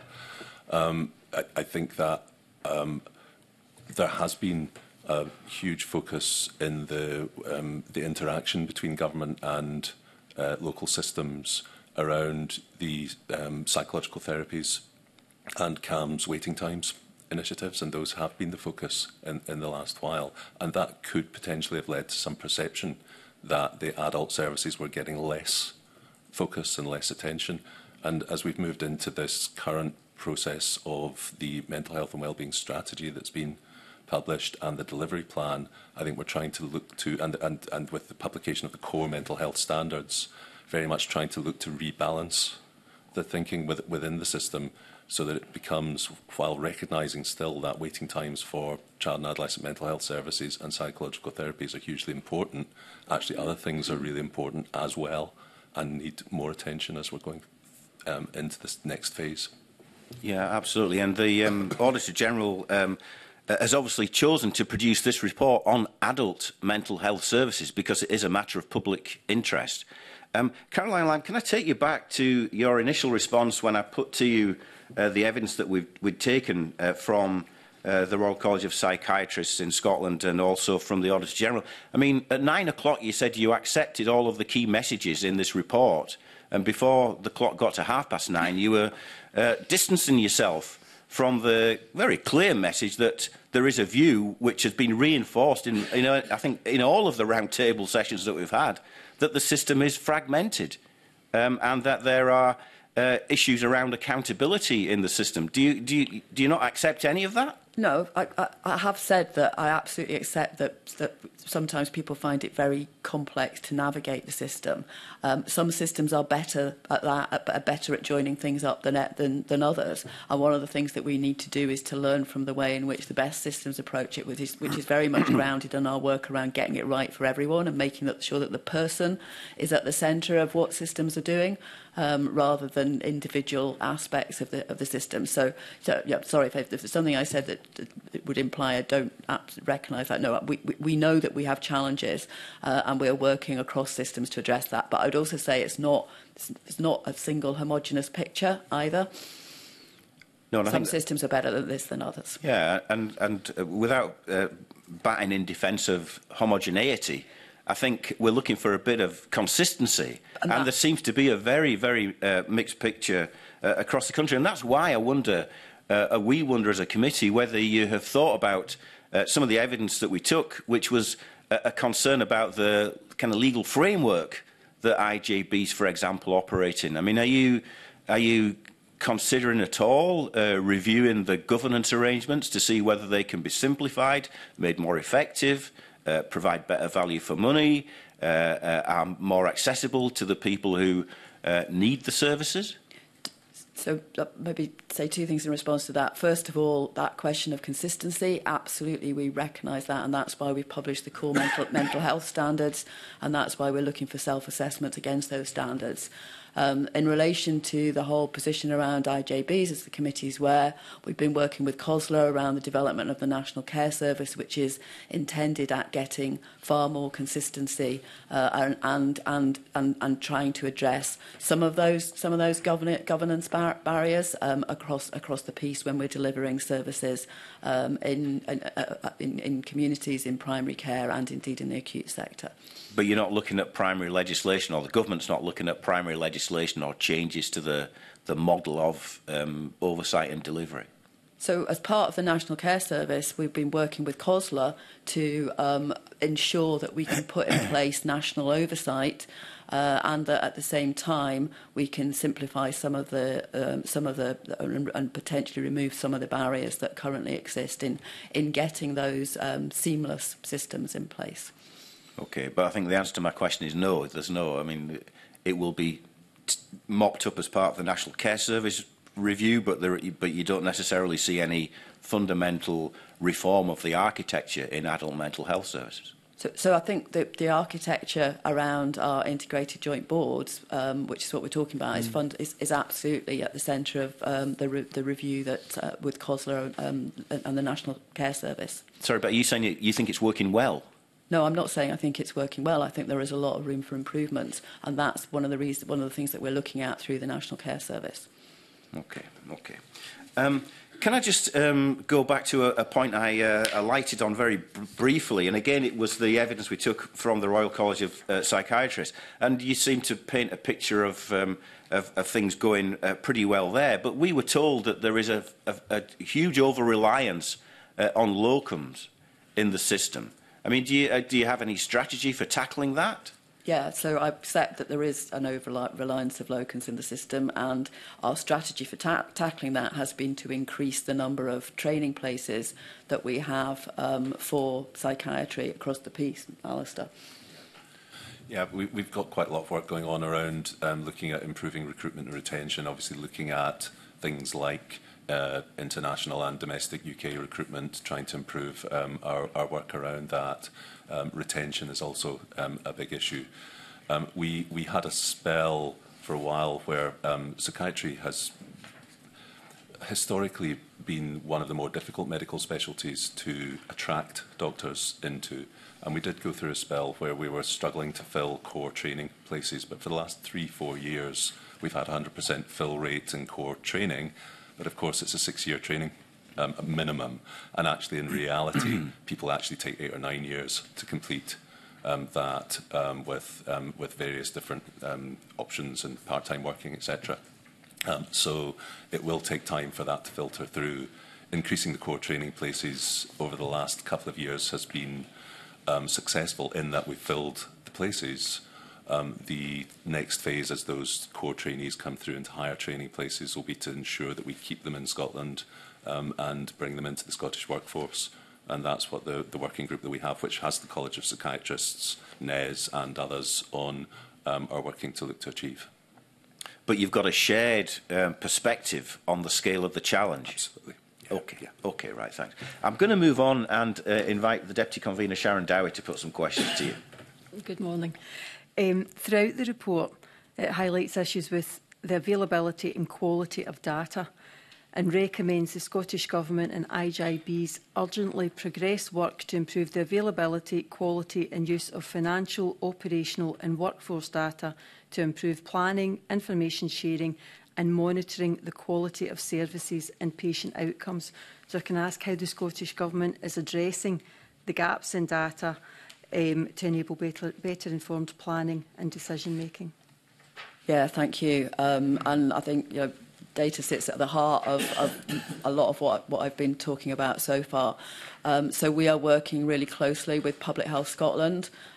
um, I, I think that um, there has been a huge focus in the um, the interaction between government and uh, local systems around the um, psychological therapies and C A Ms waiting times initiatives, and those have been the focus in, in the last while, and that could potentially have led to some perception that the adult services were getting less focus and less attention. And as we've moved into this current process of the mental health and wellbeing strategy that's been published and the delivery plan, I think we're trying to look to, and, and, and with the publication of the core mental health standards, very much trying to look to rebalance the thinking with, within the system, so that it becomes, while recognising still that waiting times for child and adolescent mental health services and psychological therapies are hugely important, actually other things are really important as well, and need more attention as we're going um, into this next phase. Yeah, absolutely. And the um, Auditor General um, has obviously chosen to produce this report on adult mental health services because it is a matter of public interest. Um, Caroline Lamb, can I take you back to your initial response when I put to you uh, the evidence that we've, we'd taken uh, from Uh, the Royal College of Psychiatrists in Scotland and also from the Auditor General. I mean, at nine o'clock you said you accepted all of the key messages in this report, and before the clock got to half past nine you were uh, distancing yourself from the very clear message that there is a view which has been reinforced in, you know, I think, in all of the roundtable sessions that we've had, that the system is fragmented um, and that there are uh, issues around accountability in the system. Do you, do you, do you not accept any of that? No, I, I, I have said that I absolutely accept that, that sometimes people find it very complex to navigate the system. Um, some systems are better at that, are better at joining things up than, than, than others. And one of the things that we need to do is to learn from the way in which the best systems approach it, which is, which is very much grounded in our work around getting it right for everyone and making sure that the person is at the centre of what systems are doing, um, rather than individual aspects of the, of the system. So, so yeah, sorry if, if there's something I said that it would imply I don't recognise that. No, we, we know that we have challenges uh, and we are working across systems to address that. But I would also say it's not, it's not a single homogenous picture either. No, and I Some think systems are better at this than others. Yeah, and, and uh, without uh, batting in defence of homogeneity, I think we're looking for a bit of consistency. And, and there seems to be a very, very uh, mixed picture uh, across the country. And that's why I wonder... Uh, we wonder as a committee whether you have thought about uh, some of the evidence that we took, which was a, a concern about the kind of legal framework that I J Bs, for example, operate in. I mean, are you, are you considering at all uh, reviewing the governance arrangements to see whether they can be simplified, made more effective, uh, provide better value for money, uh, uh, are more accessible to the people who uh, need the services? So uh, maybe say two things in response to that. First of all, that question of consistency, absolutely we recognise that, and that's why we've published the core mental, mental health standards, and that's why we're looking for self-assessment against those standards. Um, in relation to the whole position around I J Bs, as the committee's aware, we've been working with COSLA around the development of the National Care Service, which is intended at getting far more consistency uh, and, and, and, and, and trying to address some of those, some of those govern governance bar barriers um, across, across the piece when we're delivering services um, in, uh, in, in communities, in primary care and indeed in the acute sector. But you're not looking at primary legislation, or the government's not looking at primary legislation or changes to the, the model of um, oversight and delivery? So as part of the National Care Service, we've been working with COSLA to um, ensure that we can put in place national oversight uh, and that at the same time we can simplify some of the, um, some of the and, and potentially remove some of the barriers that currently exist in, in getting those um, seamless systems in place. Okay, but I think the answer to my question is no. There's no. I mean, it will be t mopped up as part of the National Care Service review, but there, but you don't necessarily see any fundamental reform of the architecture in adult mental health services. So, so I think that the architecture around our integrated joint boards, um, which is what we're talking about, mm. is, fund, is, is absolutely at the centre of um, the, re the review that uh, with COSLA um, and the National Care Service. Sorry, but are you saying you, you think it's working well? No, I'm not saying I think it's working well. I think there is a lot of room for improvement, and that's one of the reasons, one of the things that we're looking at through the National Care Service. Okay, okay. Um, can I just um, go back to a, a point I uh, alighted on very br briefly, and again it was the evidence we took from the Royal College of uh, Psychiatrists, and you seem to paint a picture of, um, of, of things going uh, pretty well there, but we were told that there is a, a, a huge over-reliance uh, on locums in the system. I mean, do you, uh, do you have any strategy for tackling that? Yeah, so I accept that there is an over-reliance of locums in the system, and our strategy for ta tackling that has been to increase the number of training places that we have um, for psychiatry across the piece. Alistair. Yeah, we, we've got quite a lot of work going on around um, looking at improving recruitment and retention, obviously looking at things like Uh, international and domestic U K recruitment, trying to improve um, our, our work around that. Um, retention is also um, a big issue. Um, we, we had a spell for a while where um, psychiatry has historically been one of the more difficult medical specialties to attract doctors into. And we did go through a spell where we were struggling to fill core training places. But for the last three, four years, we've had one hundred percent fill rate in core training. But of course, it's a six-year training um, minimum, and actually, in reality, people actually take eight or nine years to complete um, that um, with um, with various different um, options and part-time working, et cetera. Um, so it will take time for that to filter through. Increasing the core training places over the last couple of years has been um, successful in that we've filled the places. Um, the next phase, as those core trainees come through into higher training places, will be to ensure that we keep them in Scotland um, and bring them into the Scottish workforce. And that's what the, the working group that we have, which has the College of Psychiatrists, N E S and others on, um, are working to look to achieve. But you've got a shared um, perspective on the scale of the challenge. Absolutely. Yeah. Okay, yeah. Okay, right, thanks. I'm going to move on and uh, invite the Deputy Convener, Sharon Dowie, to put some questions to you. Good morning. Um, throughout the report, it highlights issues with the availability and quality of data and recommends the Scottish Government and I J Bs urgently progress work to improve the availability, quality and use of financial, operational and workforce data to improve planning, information sharing and monitoring the quality of services and patient outcomes. So I can ask how the Scottish Government is addressing the gaps in data Um, to enable better, better informed planning and decision making. Yeah, thank you. Um, and I think you know, data sits at the heart of, of a lot of what, what I've been talking about so far. Um, so we are working really closely with Public Health Scotland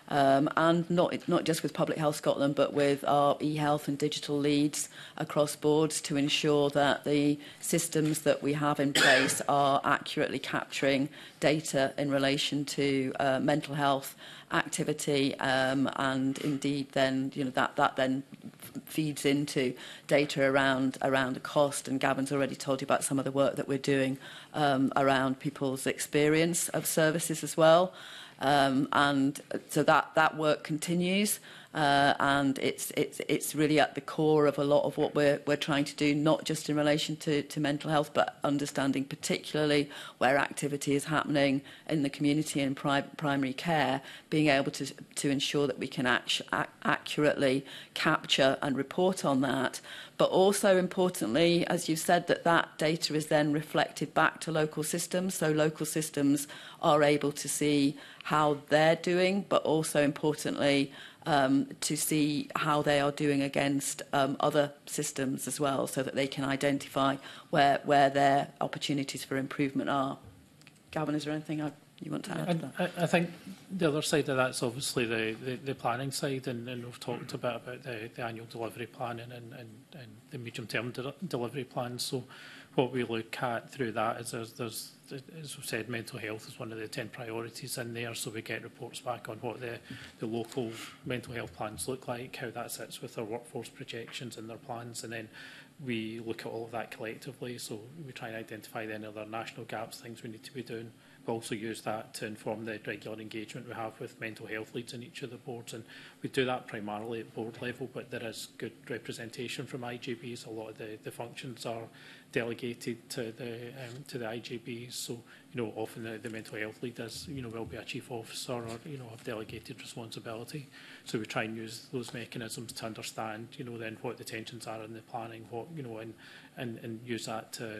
Um, and not, not just with Public Health Scotland, but with our e-health and digital leads across boards to ensure that the systems that we have in place are accurately capturing data in relation to uh, mental health activity, um, and indeed then you know that that then feeds into data around around the cost. And Gavin's already told you about some of the work that we're doing um, around people's experience of services as well. Um, and so that, that work continues, uh, and it's, it's, it's really at the core of a lot of what we're, we're trying to do, not just in relation to, to mental health, but understanding particularly where activity is happening in the community and pri primary care, being able to, to ensure that we can act ac accurately capture and report on that. But also importantly, as you've said, that that data is then reflected back to local systems. So local systems are able to see how they're doing, but also importantly, um, to see how they are doing against um, other systems as well, so that they can identify where, where their opportunities for improvement are. Gavin, is there anything I you want to add to that? I, I think the other side of that's obviously the, the, the planning side, and, and we've talked a bit about the, the annual delivery planning and, and, and the medium-term de delivery plans. So what we look at through that is there's, there's, as we've said, mental health is one of the ten priorities in there, so we get reports back on what the, the local mental health plans look like, how that sits with our workforce projections and their plans, and then we look at all of that collectively. So we try and identify any other national gaps, things we need to be doing. We also use that to inform the regular engagement we have with mental health leads in each of the boards, and we do that primarily at board level, but there is good representation from I G Bs. A lot of the, the functions are delegated to the um, to the I G Bs, so you know often the, the mental health lead is you know will be a chief officer or you know have delegated responsibility. So we try and use those mechanisms to understand you know then what the tensions are in the planning, what you know and and, and use that to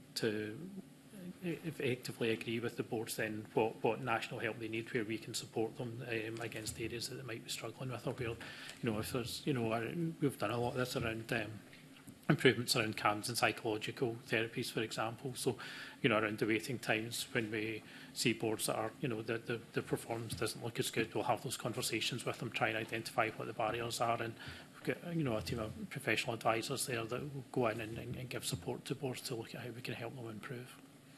to effectively agree with the boards then what, what national help they need, where we can support them um, against the areas that they might be struggling with, or where, you know, if there's, you know, our, we've done a lot of this around um, improvements around C A Ms and psychological therapies, for example. So, you know, around the waiting times, when we see boards that are, you know, the, the, the performance doesn't look as good, we'll have those conversations with them, try and identify what the barriers are, and we've got, you know, a team of professional advisors there that will go in and, and, and give support to boards to look at how we can help them improve.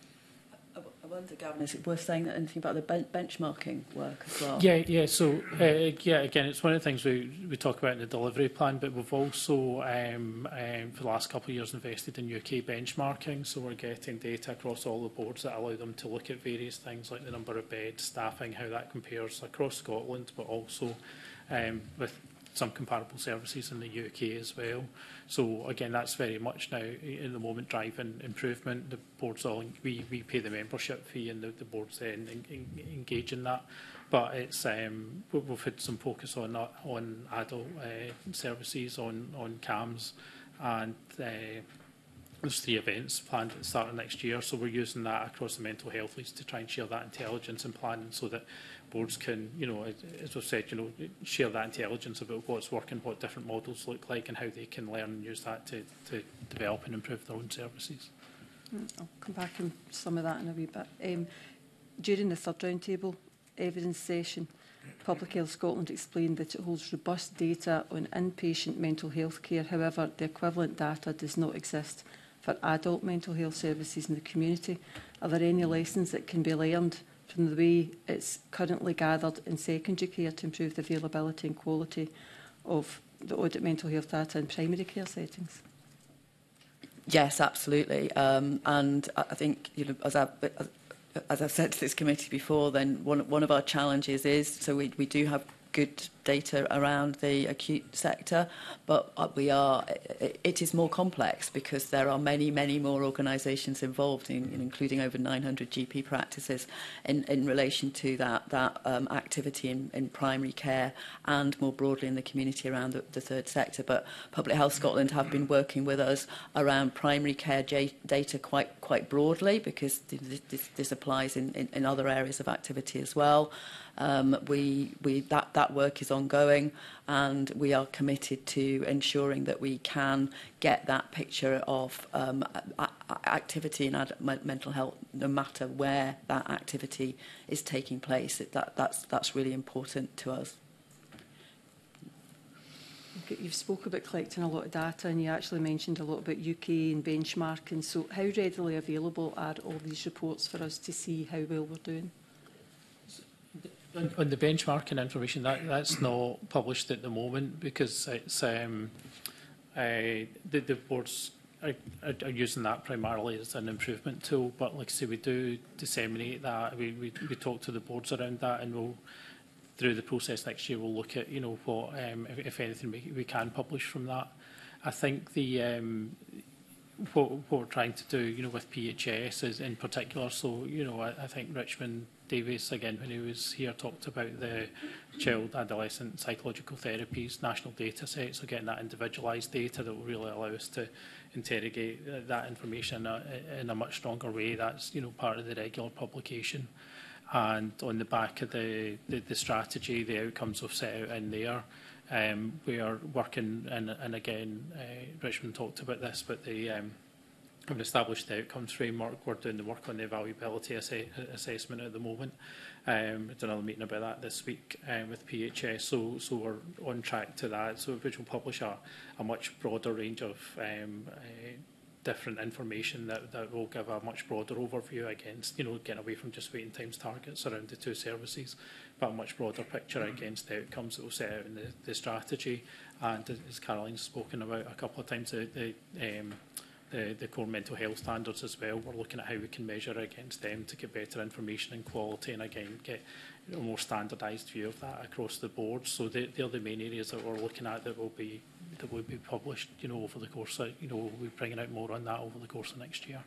I wonder, Gavin, is it worth saying that anything about the ben benchmarking work as well? Yeah, yeah. So, uh, yeah, again, it's one of the things we, we talk about in the delivery plan, but we've also, um, um, for the last couple of years, invested in U K benchmarking. So we're getting data across all the boards that allow them to look at various things like the number of beds, staffing, how that compares across Scotland, but also um, with some comparable services in the U K as well. So again, that's very much now in the moment driving improvement. The boards all we we pay the membership fee, and the, the boards then en, en, engage in that. But it's um, we've had some focus on on adult uh, services, on on C A Ms, and uh, there's three events planned at the start of next year. So we're using that across the mental health leads to try and share that intelligence and planning, so that boards can, you know, as we've said, you know, share that intelligence about what's working, what different models look like, and how they can learn and use that to, to develop and improve their own services. I'll come back on some of that in a wee bit. Um, during the third roundtable evidence session, Public Health Scotland explained that it holds robust data on inpatient mental health care. However, the equivalent data does not exist for adult mental health services in the community. Are there any lessons that can be learned from the way it's currently gathered in secondary care to improve the availability and quality of the audit mental health data in primary care settings? Yes, absolutely. Um, and I think, you know, as I've, as I've said to this committee before, then one, one of our challenges is, so we, we do have good data around the acute sector, but we are, it is more complex because there are many, many more organisations involved, in, including over nine hundred G P practices in, in relation to that, that um, activity in, in primary care and more broadly in the community around the, the third sector. But Public Health Scotland have been working with us around primary care data quite, quite broadly, because this, this applies in, in, in other areas of activity as well. Um, we, we, that, that work is ongoing, and we are committed to ensuring that we can get that picture of um, activity in ad mental health, no matter where that activity is taking place. It, that, that's, that's really important to us. You've spoke about collecting a lot of data, and you actually mentioned a lot about U K and benchmarking. So how readily available are all these reports for us to see how well we're doing? On, on the benchmarking information, that, that's not published at the moment because it's um, uh, the, the boards are, are, are using that primarily as an improvement tool. But like I say, we do disseminate that. We, we, we talk to the boards around that, and we'll through the process next year, we'll look at, you know, what, um, if, if anything, we, we can publish from that. I think the um, what, what we're trying to do, you know, with P H S is in particular. So, you know, I, I think Richmond Davies, again, when he was here, talked about the child adolescent psychological therapies national data set. So getting that individualised data that will really allow us to interrogate that information in a, in a much stronger way. That's, you know, part of the regular publication. And on the back of the, the, the strategy, the outcomes we've set out in there, um, we are working, and, and again, uh, Richmond talked about this, but the, um, we've established the outcomes framework. We're doing the work on the evaluability ass assessment at the moment. Um, we've done another meeting about that this week um, with P H S, so, so we're on track to that. So we will publish a, a much broader range of um, uh, different information that, that will give a much broader overview against, you know, getting away from just waiting times targets around the two services, but a much broader picture against the outcomes that we'll set out in the, the strategy. And as Caroline's spoken about a couple of times, the, the, um, the, the core mental health standards as well, we're looking at how we can measure against them to get better information and quality, and again, get a more standardised view of that across the board. So they, they're the main areas that we're looking at that will be that will be published, you know, over the course of, you know, we'll be bringing out more on that over the course of next year.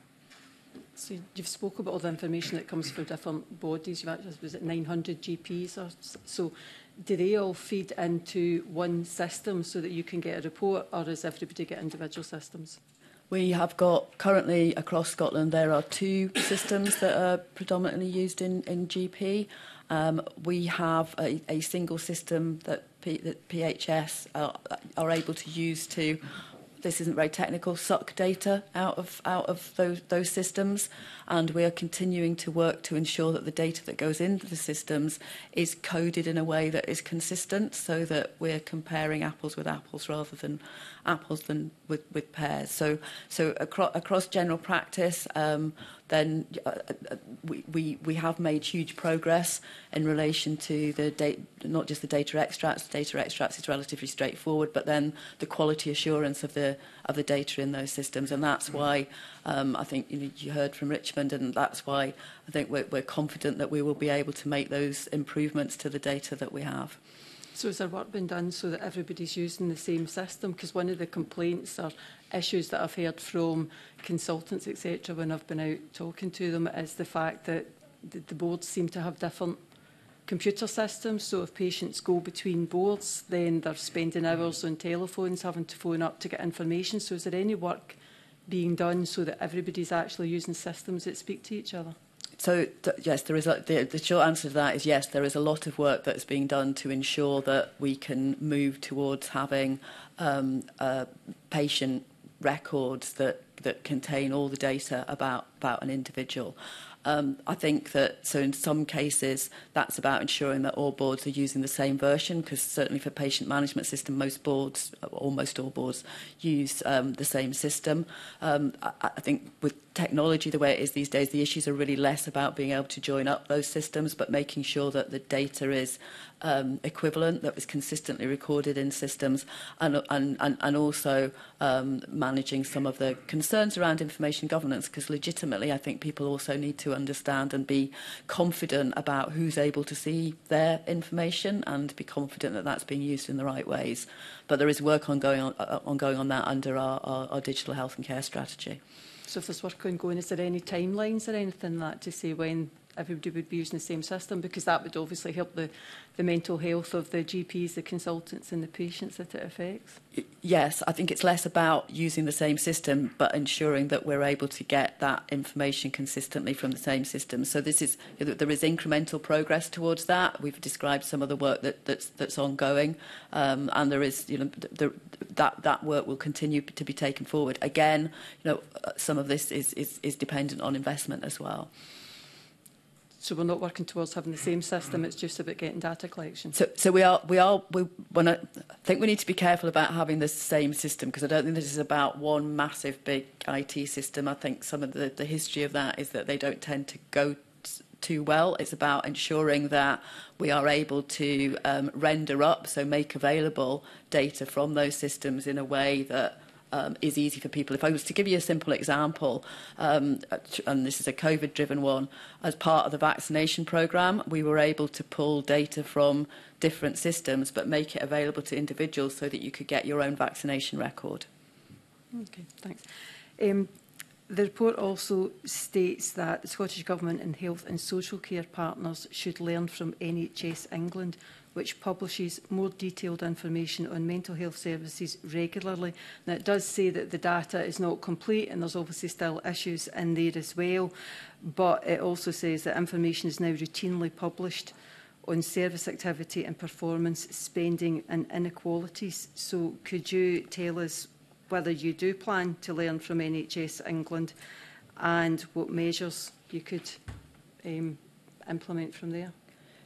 So you've spoke about all the information that comes from different bodies. You've actually, was it nine hundred G Ps or so? Do they all feed into one system so that you can get a report, or does everybody get individual systems? We have got, currently across Scotland, there are two systems that are predominantly used in, in G P. Um, we have a, a single system that, P, that P H S are, are able to use to, this isn't very technical, suck data out of, out of those, those systems. And we are continuing to work to ensure that the data that goes into the systems is coded in a way that is consistent, so that we're comparing apples with apples rather than apples than with, with pears. So, so across, across general practice, um, then uh, we, we, we have made huge progress in relation to the data, not just the data extracts. The data extracts is relatively straightforward, but then the quality assurance of the of the data in those systems, and that's why um, I think you know, you heard from Richmond, and that's why I think we're, we're confident that we will be able to make those improvements to the data that we have. So has there work been done so that everybody's using the same system? Because one of the complaints or issues that I've heard from consultants, et cetera, when I've been out talking to them, is the fact that the, the boards seem to have different computer systems. So if patients go between boards, then they're spending hours on telephones having to phone up to get information. So is there any work being done so that everybody's actually using systems that speak to each other? So, yes, there is a, the, the short answer to that is yes, there is a lot of work that's being done to ensure that we can move towards having um, uh, patient records that, that contain all the data about, about an individual. Um, I think that, so in some cases, that's about ensuring that all boards are using the same version, because certainly for patient management system, most boards, almost all boards, use um, the same system. Um, I, I think with technology, the way it is these days, the issues are really less about being able to join up those systems, but making sure that the data is um, equivalent, that is consistently recorded in systems, and, and, and, and also um, managing some of the concerns around information governance, because legitimately I think people also need to understand and be confident about who's able to see their information, and be confident that that's being used in the right ways. But there is work ongoing on, uh, ongoing on that under our, our, our digital health and care strategy. So if there's work ongoing, is there any timelines or anything like that to say when everybody would be using the same system, because that would obviously help the, the mental health of the G Ps, the consultants and the patients that it affects? Yes, I think it's less about using the same system, but ensuring that we're able to get that information consistently from the same system. So this is, there is incremental progress towards that. We've described some of the work that, that's, that's ongoing, um, and there is, you know, the, that, that work will continue to be taken forward. Again, you know, some of this is, is, is dependent on investment as well. So we're not working towards having the same system, it's just about getting data collection? So, so we are, we are, we, when I, I think we need to be careful about having the same system, because I don't think this is about one massive big I T system. I think some of the, the history of that is that they don't tend to go too well. It's about ensuring that we are able to um, render up, so make available data from those systems in a way that Um, is easy for people. If I was to give you a simple example, um, and this is a COVID-driven one, as part of the vaccination programme, we were able to pull data from different systems but make it available to individuals so that you could get your own vaccination record. Okay, thanks. Um, the report also states that the Scottish Government and health and social care partners should learn from N H S England, which publishes more detailed information on mental health services regularly. Now, it does say that the data is not complete and there's obviously still issues in there as well, but it also says that information is now routinely published on service activity and performance, spending and inequalities. So could you tell us whether you do plan to learn from N H S England and what measures you could um, implement from there?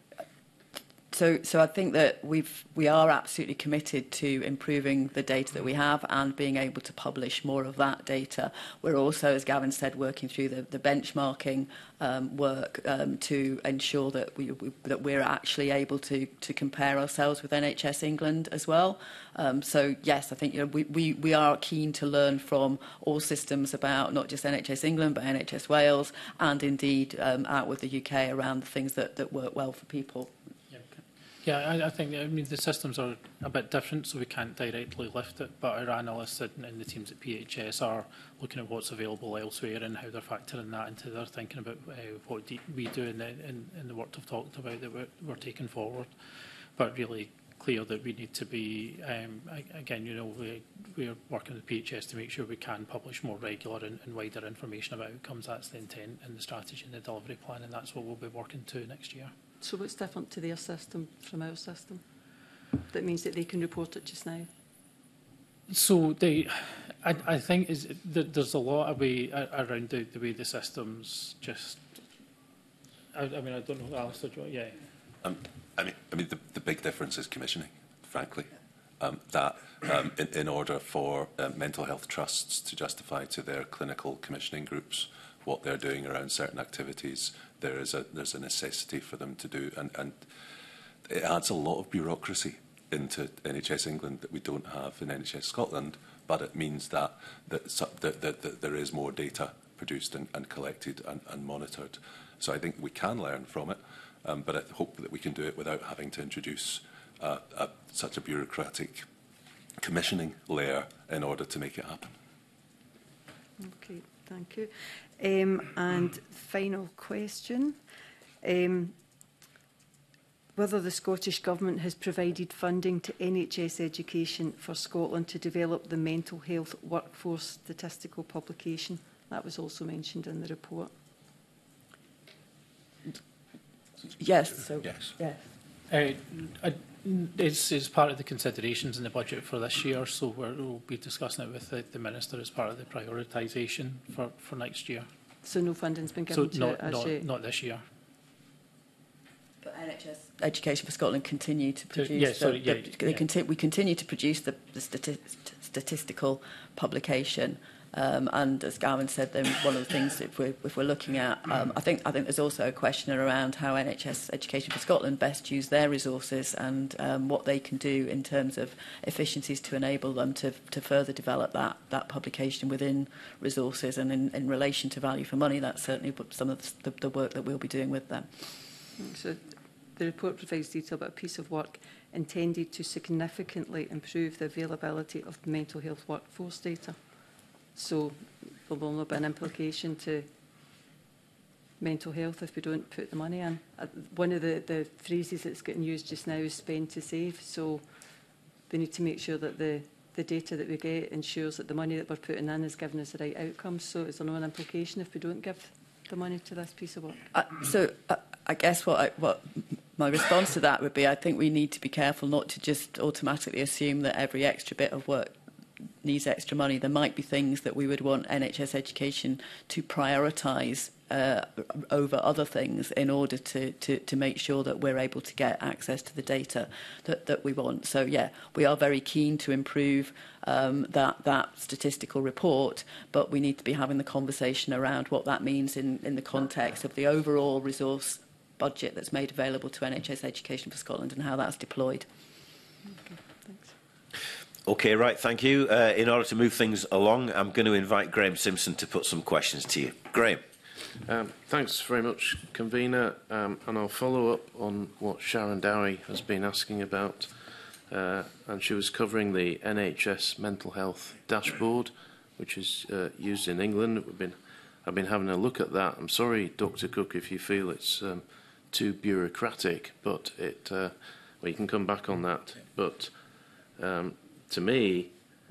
So, so I think that we've, we are absolutely committed to improving the data that we have and being able to publish more of that data. We're also, as Gavin said, working through the, the benchmarking um, work um, to ensure that, we, we, that we're actually able to, to compare ourselves with N H S England as well. Um, so, yes, I think you know, we, we, we are keen to learn from all systems about not just N H S England, but N H S Wales, and indeed um, out with the U K around the things that, that work well for people. Yeah, I, I think, I mean, the systems are a bit different, so we can't directly lift it, but our analysts and, and the teams at P H S are looking at what's available elsewhere and how they're factoring that into their thinking about uh, what do we do in the, in, in the work we've talked about that we're, we're taking forward. But really clear that we need to be, um, again, you know, we, we're working with P H S to make sure we can publish more regular and, and wider information about outcomes. That's the intent in the strategy and the delivery plan, and that's what we'll be working to next year. So what's different to their system from our system? That means that they can report it just now? So they, I, I think is that there's a lot of way around the, the way the systems just. I, I mean, I don't know, Alistair. Yeah. Um, I mean, I mean, the, the big difference is commissioning. Frankly, um, that um, in, in order for uh, mental health trusts to justify to their clinical commissioning groups what they're doing around certain activities, there is a there's a necessity for them to do, and, and it adds a lot of bureaucracy into N H S England that we don't have in N H S Scotland, but it means that that, that, that, that there is more data produced and, and collected and, and monitored. So I think we can learn from it, um, but I hope that we can do it without having to introduce uh, a, such a bureaucratic commissioning layer in order to make it happen. Okay, thank you. Um, and final question, um, whether the Scottish Government has provided funding to N H S Education for Scotland to develop the mental health workforce statistical publication. That was also mentioned in the report. Yes. So, yes. yes. Uh, I, it's, it's part of the considerations in the budget for this year, so we're, we'll be discussing it with the, the Minister as part of the prioritisation for, for next year. So no funding's been given so to not, it as not, yet? not this year. But N H S Education for Scotland continue to produce. Yeah, sorry, the, yeah, the, they yeah. conti we continue to produce the, the stati statistical publication. Um, and as Gavin said, then one of the things if we're, if we're looking at, um, I think I think there's also a question around how N H S Education for Scotland best use their resources and um, what they can do in terms of efficiencies to enable them to, to further develop that that publication within resources and in, in relation to value for money. That's certainly some of the, the work that we'll be doing with them. So the report provides detail about a piece of work intended to significantly improve the availability of mental health workforce data. So there will not be an implication to mental health if we don't put the money in. Uh, one of the, the phrases that's getting used just now is spend to save, so we need to make sure that the, the data that we get ensures that the money that we're putting in is giving us the right outcomes. So is there no implication if we don't give the money to this piece of work? Uh, so uh, I guess what, I, what my response to that would be, I think we need to be careful not to just automatically assume that every extra bit of work needs extra money. There might be things that we would want N H S education to prioritise uh, over other things in order to, to, to make sure that we're able to get access to the data that, that we want. So, yeah, we are very keen to improve um, that, that statistical report, but we need to be having the conversation around what that means in, in the context of the overall resource budget that's made available to N H S Education for Scotland and how that's deployed. Okay, thanks. OK, right, thank you. Uh, in order to move things along, I'm going to invite Graham Simpson to put some questions to you. Graham. Um, thanks very much, Convener, um, and I'll follow up on what Sharon Dowie has been asking about, uh, and she was covering the N H S mental health dashboard, which is uh, used in England. We've been, I've been having a look at that. I'm sorry, Doctor Cook, if you feel it's um, too bureaucratic, but it, uh, well, you can come back on that. But um, to me,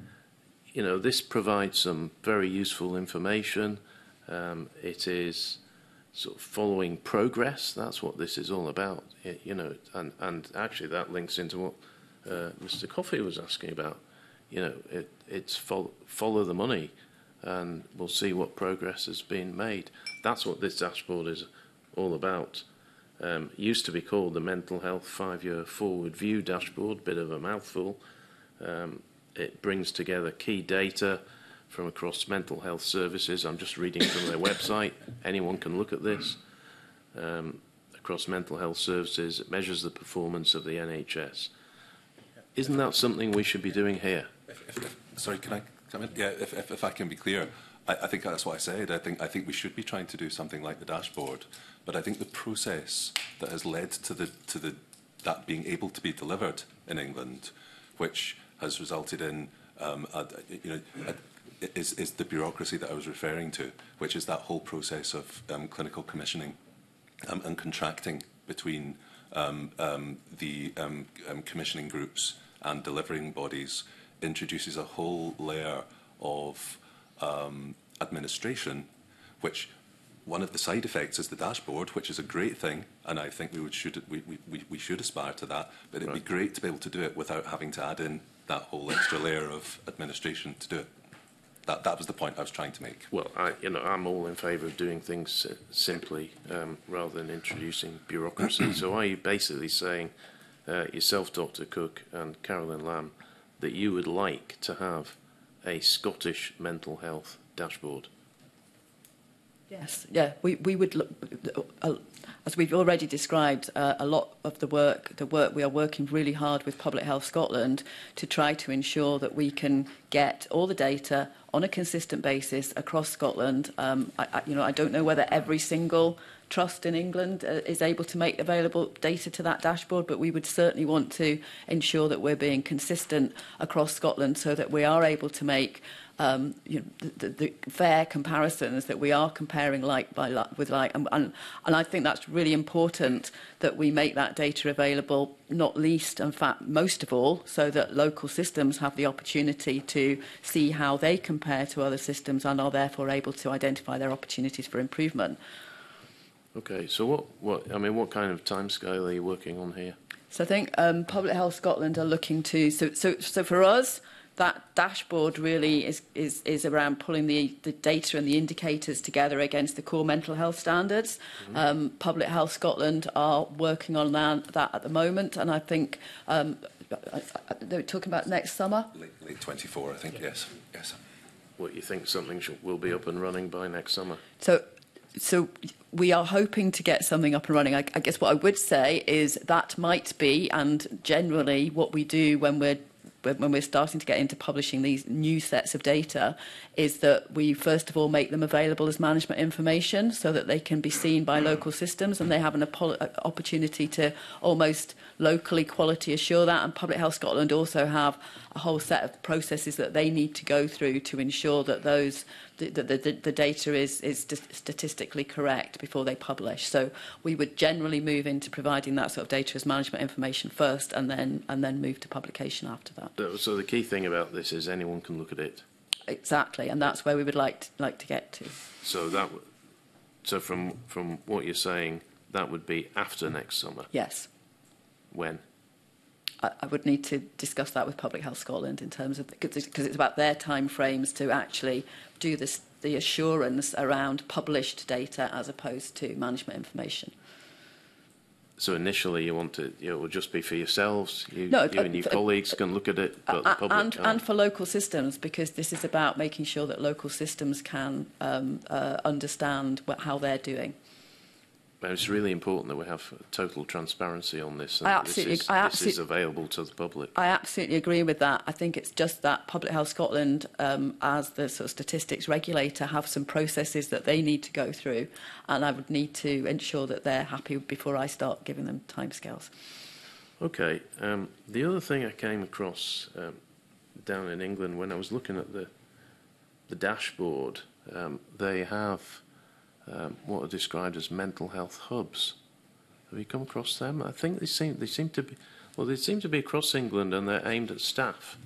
you know, this provides some very useful information. Um, it is sort of following progress. That's what this is all about, it, you know. And, and actually, that links into what uh, Mister Coffey was asking about. You know, it, it's follow, follow the money, and we'll see what progress has been made. That's what this dashboard is all about. Um, it used to be called the Mental Health Five-Year Forward View Dashboard. Bit of a mouthful. Um, it brings together key data from across mental health services. I'm just reading from their website. Anyone can look at this. Um, across mental health services, it measures the performance of the N H S. Isn't that something we should be doing here? If, if, if, sorry, can I come in? Yeah, if, if, if I can be clear, I, I think that's what I said. I think, I think we should be trying to do something like the dashboard, but I think the process that has led to, the, to the, that being able to be delivered in England, which has resulted in um, a, you know, a, Is, is the bureaucracy that I was referring to, which is that whole process of um, clinical commissioning um, and contracting between um, um, the um, um, commissioning groups and delivering bodies, introduces a whole layer of um, administration, which one of the side effects is the dashboard, which is a great thing, and I think we, would should, we, we, we should aspire to that, but it would right. be great to be able to do it without having to add in that whole extra layer of administration to do it. That, that was the point I was trying to make. Well, I, you know, I'm all in favour of doing things uh, simply um, rather than introducing bureaucracy. So are you basically saying, uh, yourself, Doctor Cook, and Carolyn Lamb, that you would like to have a Scottish mental health dashboard? Yes, yeah, we, we would look, uh, as we've already described, uh, a lot of the work, the work we are working really hard with Public Health Scotland to try to ensure that we can get all the data on a consistent basis across Scotland. Um, I, I, you know, I don't know whether every single trust in England uh, is able to make available data to that dashboard, but we would certainly want to ensure that we're being consistent across Scotland so that we are able to make Um, you know, the, the, the fair comparisons, that we are comparing like by like with like, and, and, and I think that's really important that we make that data available, not least, in fact, most of all, so that local systems have the opportunity to see how they compare to other systems and are therefore able to identify their opportunities for improvement. Okay, so what, what I mean, what kind of timescale are you working on here? So I think um, Public Health Scotland are looking to, so, so, so for us, that dashboard really is, is, is around pulling the, the data and the indicators together against the core mental health standards. Mm-hmm. um, Public Health Scotland are working on that, that at the moment, and I think um, they're talking about next summer. Late, late twenty-four, I think, yes. yes. What, you think something should, will be up and running by next summer? So, so we are hoping to get something up and running. I, I guess what I would say is that might be, and generally what we do when we're when we're starting to get into publishing these new sets of data, is that we first of all make them available as management information so that they can be seen by local systems and they have an opportunity to almost locally quality assure that. And Public Health Scotland also have a whole set of processes that they need to go through to ensure that those the, the, the, the data is, is statistically correct before they publish. So we would generally move into providing that sort of data as management information first, and then and then move to publication after that. So the key thing about this is anyone can look at it. Exactly, and that's where we would like to, like to get to. So that, so from from what you're saying, that would be after next summer. Yes. When? I, I would need to discuss that with Public Health Scotland in terms of, because it's about their time frames to actually do this, the assurance around published data as opposed to management information. So initially you want to, you know, it will just be for yourselves, you, no, you uh, and your uh, colleagues can look at it, but uh, the public and, can't. and for local systems, because this is about making sure that local systems can um, uh, understand what, how they're doing. But it's really important that we have total transparency on this, and I absolutely, this, is, I this absolutely, is available to the public. I absolutely agree with that. I think it's just that Public Health Scotland, um, as the sort of statistics regulator, have some processes that they need to go through, and I would need to ensure that they're happy before I start giving them timescales. Okay. Um, the other thing I came across um, down in England when I was looking at the the dashboard, um, they have Um, what are described as mental health hubs. Have you come across them? I think they seem they seem to be well. They seem to be across England, and they're aimed at staff.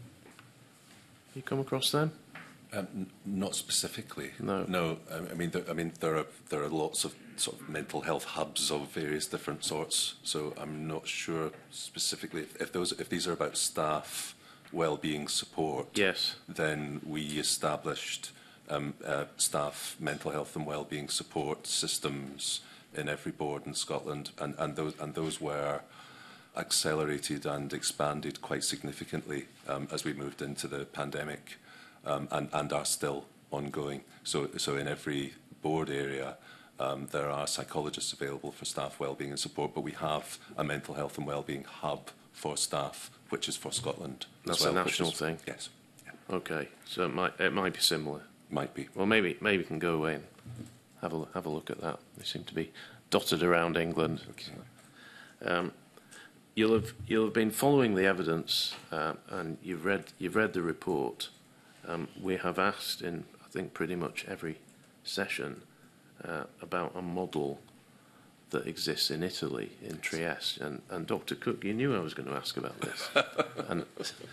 Have you come across them? Um, n not specifically. No. No. I mean, there, I mean, there are there are lots of sort of mental health hubs of various different sorts. So I'm not sure specifically if, if those if these are about staff well-being support. Yes. Then we established Um, uh, staff mental health and wellbeing support systems in every board in Scotland, and, and those and those were accelerated and expanded quite significantly um, as we moved into the pandemic, um, and, and are still ongoing. So, so in every board area, um, there are psychologists available for staff wellbeing and support, but we have a mental health and wellbeing hub for staff, which is for Scotland. That's as well, a national is, thing. Yes. Yeah. Okay, so it might it might be similar. Might be. Well, maybe maybe we can go away and have a have a look at that. They seem to be dotted around England. Okay. Um, you'll have you'll have been following the evidence, uh, and you've read you've read the report. Um, we have asked in I think pretty much every session uh, about a model that exists in Italy, in Trieste, and and Doctor Cook, you knew I was going to ask about this, and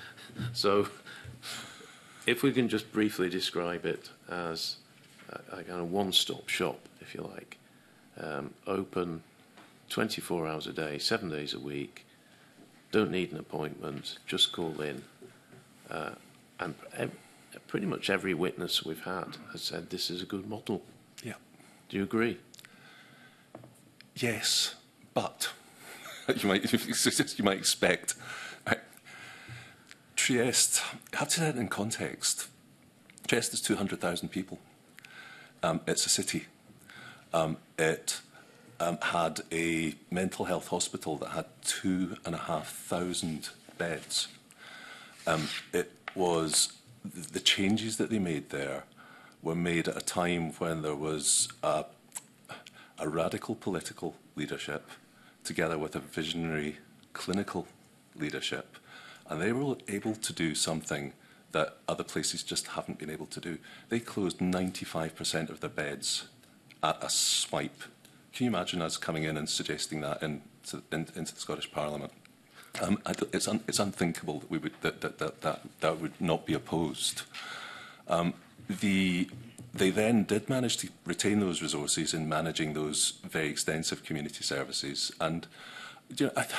so. If we can just briefly describe it as a, a kind of one-stop shop, if you like, um, open twenty-four hours a day, seven days a week, don't need an appointment, just call in, uh, and ev pretty much every witness we've had has said this is a good model. Yeah. Do you agree? Yes, but you might you might expect. Trieste, I have to set it in context. Trieste is two hundred thousand people. Um, it's a city. Um, it um, had a mental health hospital that had two and a half thousand beds. Um, it was the changes that they made there were made at a time when there was a, a radical political leadership together with a visionary clinical leadership. And they were able to do something that other places just haven't been able to do. They closed ninety-five percent of their beds at a swipe. Can you imagine us coming in and suggesting that in, to, in, into the Scottish Parliament? Um, it's, un, it's unthinkable that, we would, that, that, that, that, that would not be opposed. Um, the, they then did manage to retain those resources in managing those very extensive community services. And you know, I,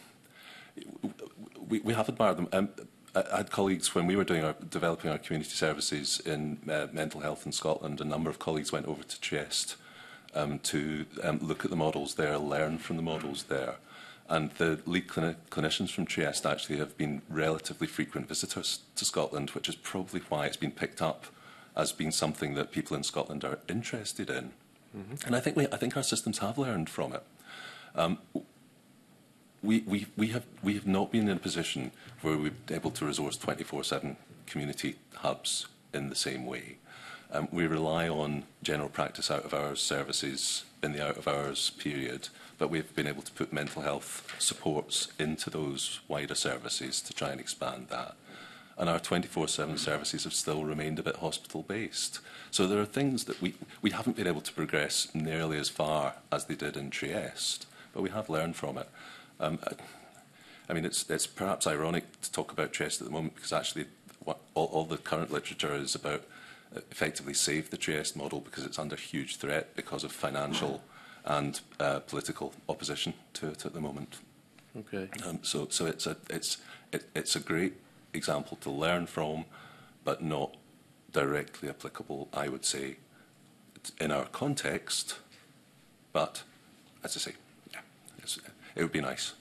We, we have admired them. Um, I had colleagues when we were doing our, developing our community services in uh, mental health in Scotland. A number of colleagues went over to Trieste um, to um, look at the models there, learn from the models there. And the lead clini clinicians from Trieste actually have been relatively frequent visitors to Scotland, which is probably why it's been picked up as being something that people in Scotland are interested in. Mm-hmm. And I think we, I think our systems have learned from it. Um, We, we, we, have, we have not been in a position where we've been able to resource twenty-four seven community hubs in the same way. Um, we rely on general practice out-of-hours services in the out-of-hours period, but we've been able to put mental health supports into those wider services to try and expand that. and our twenty-four seven services have still remained a bit hospital-based. So there are things that we, we haven't been able to progress nearly as far as they did in Trieste, but we have learned from it. Um, I, I mean, it's, it's perhaps ironic to talk about Trieste at the moment, because actually what, all, all the current literature is about uh, effectively save the Trieste model, because it's under huge threat because of financial and uh, political opposition to it at the moment. Okay. Um, so, so it's a it's it, it's a great example to learn from, but not directly applicable, I would say, in our context. But as I say, yeah, it's, it would be nice.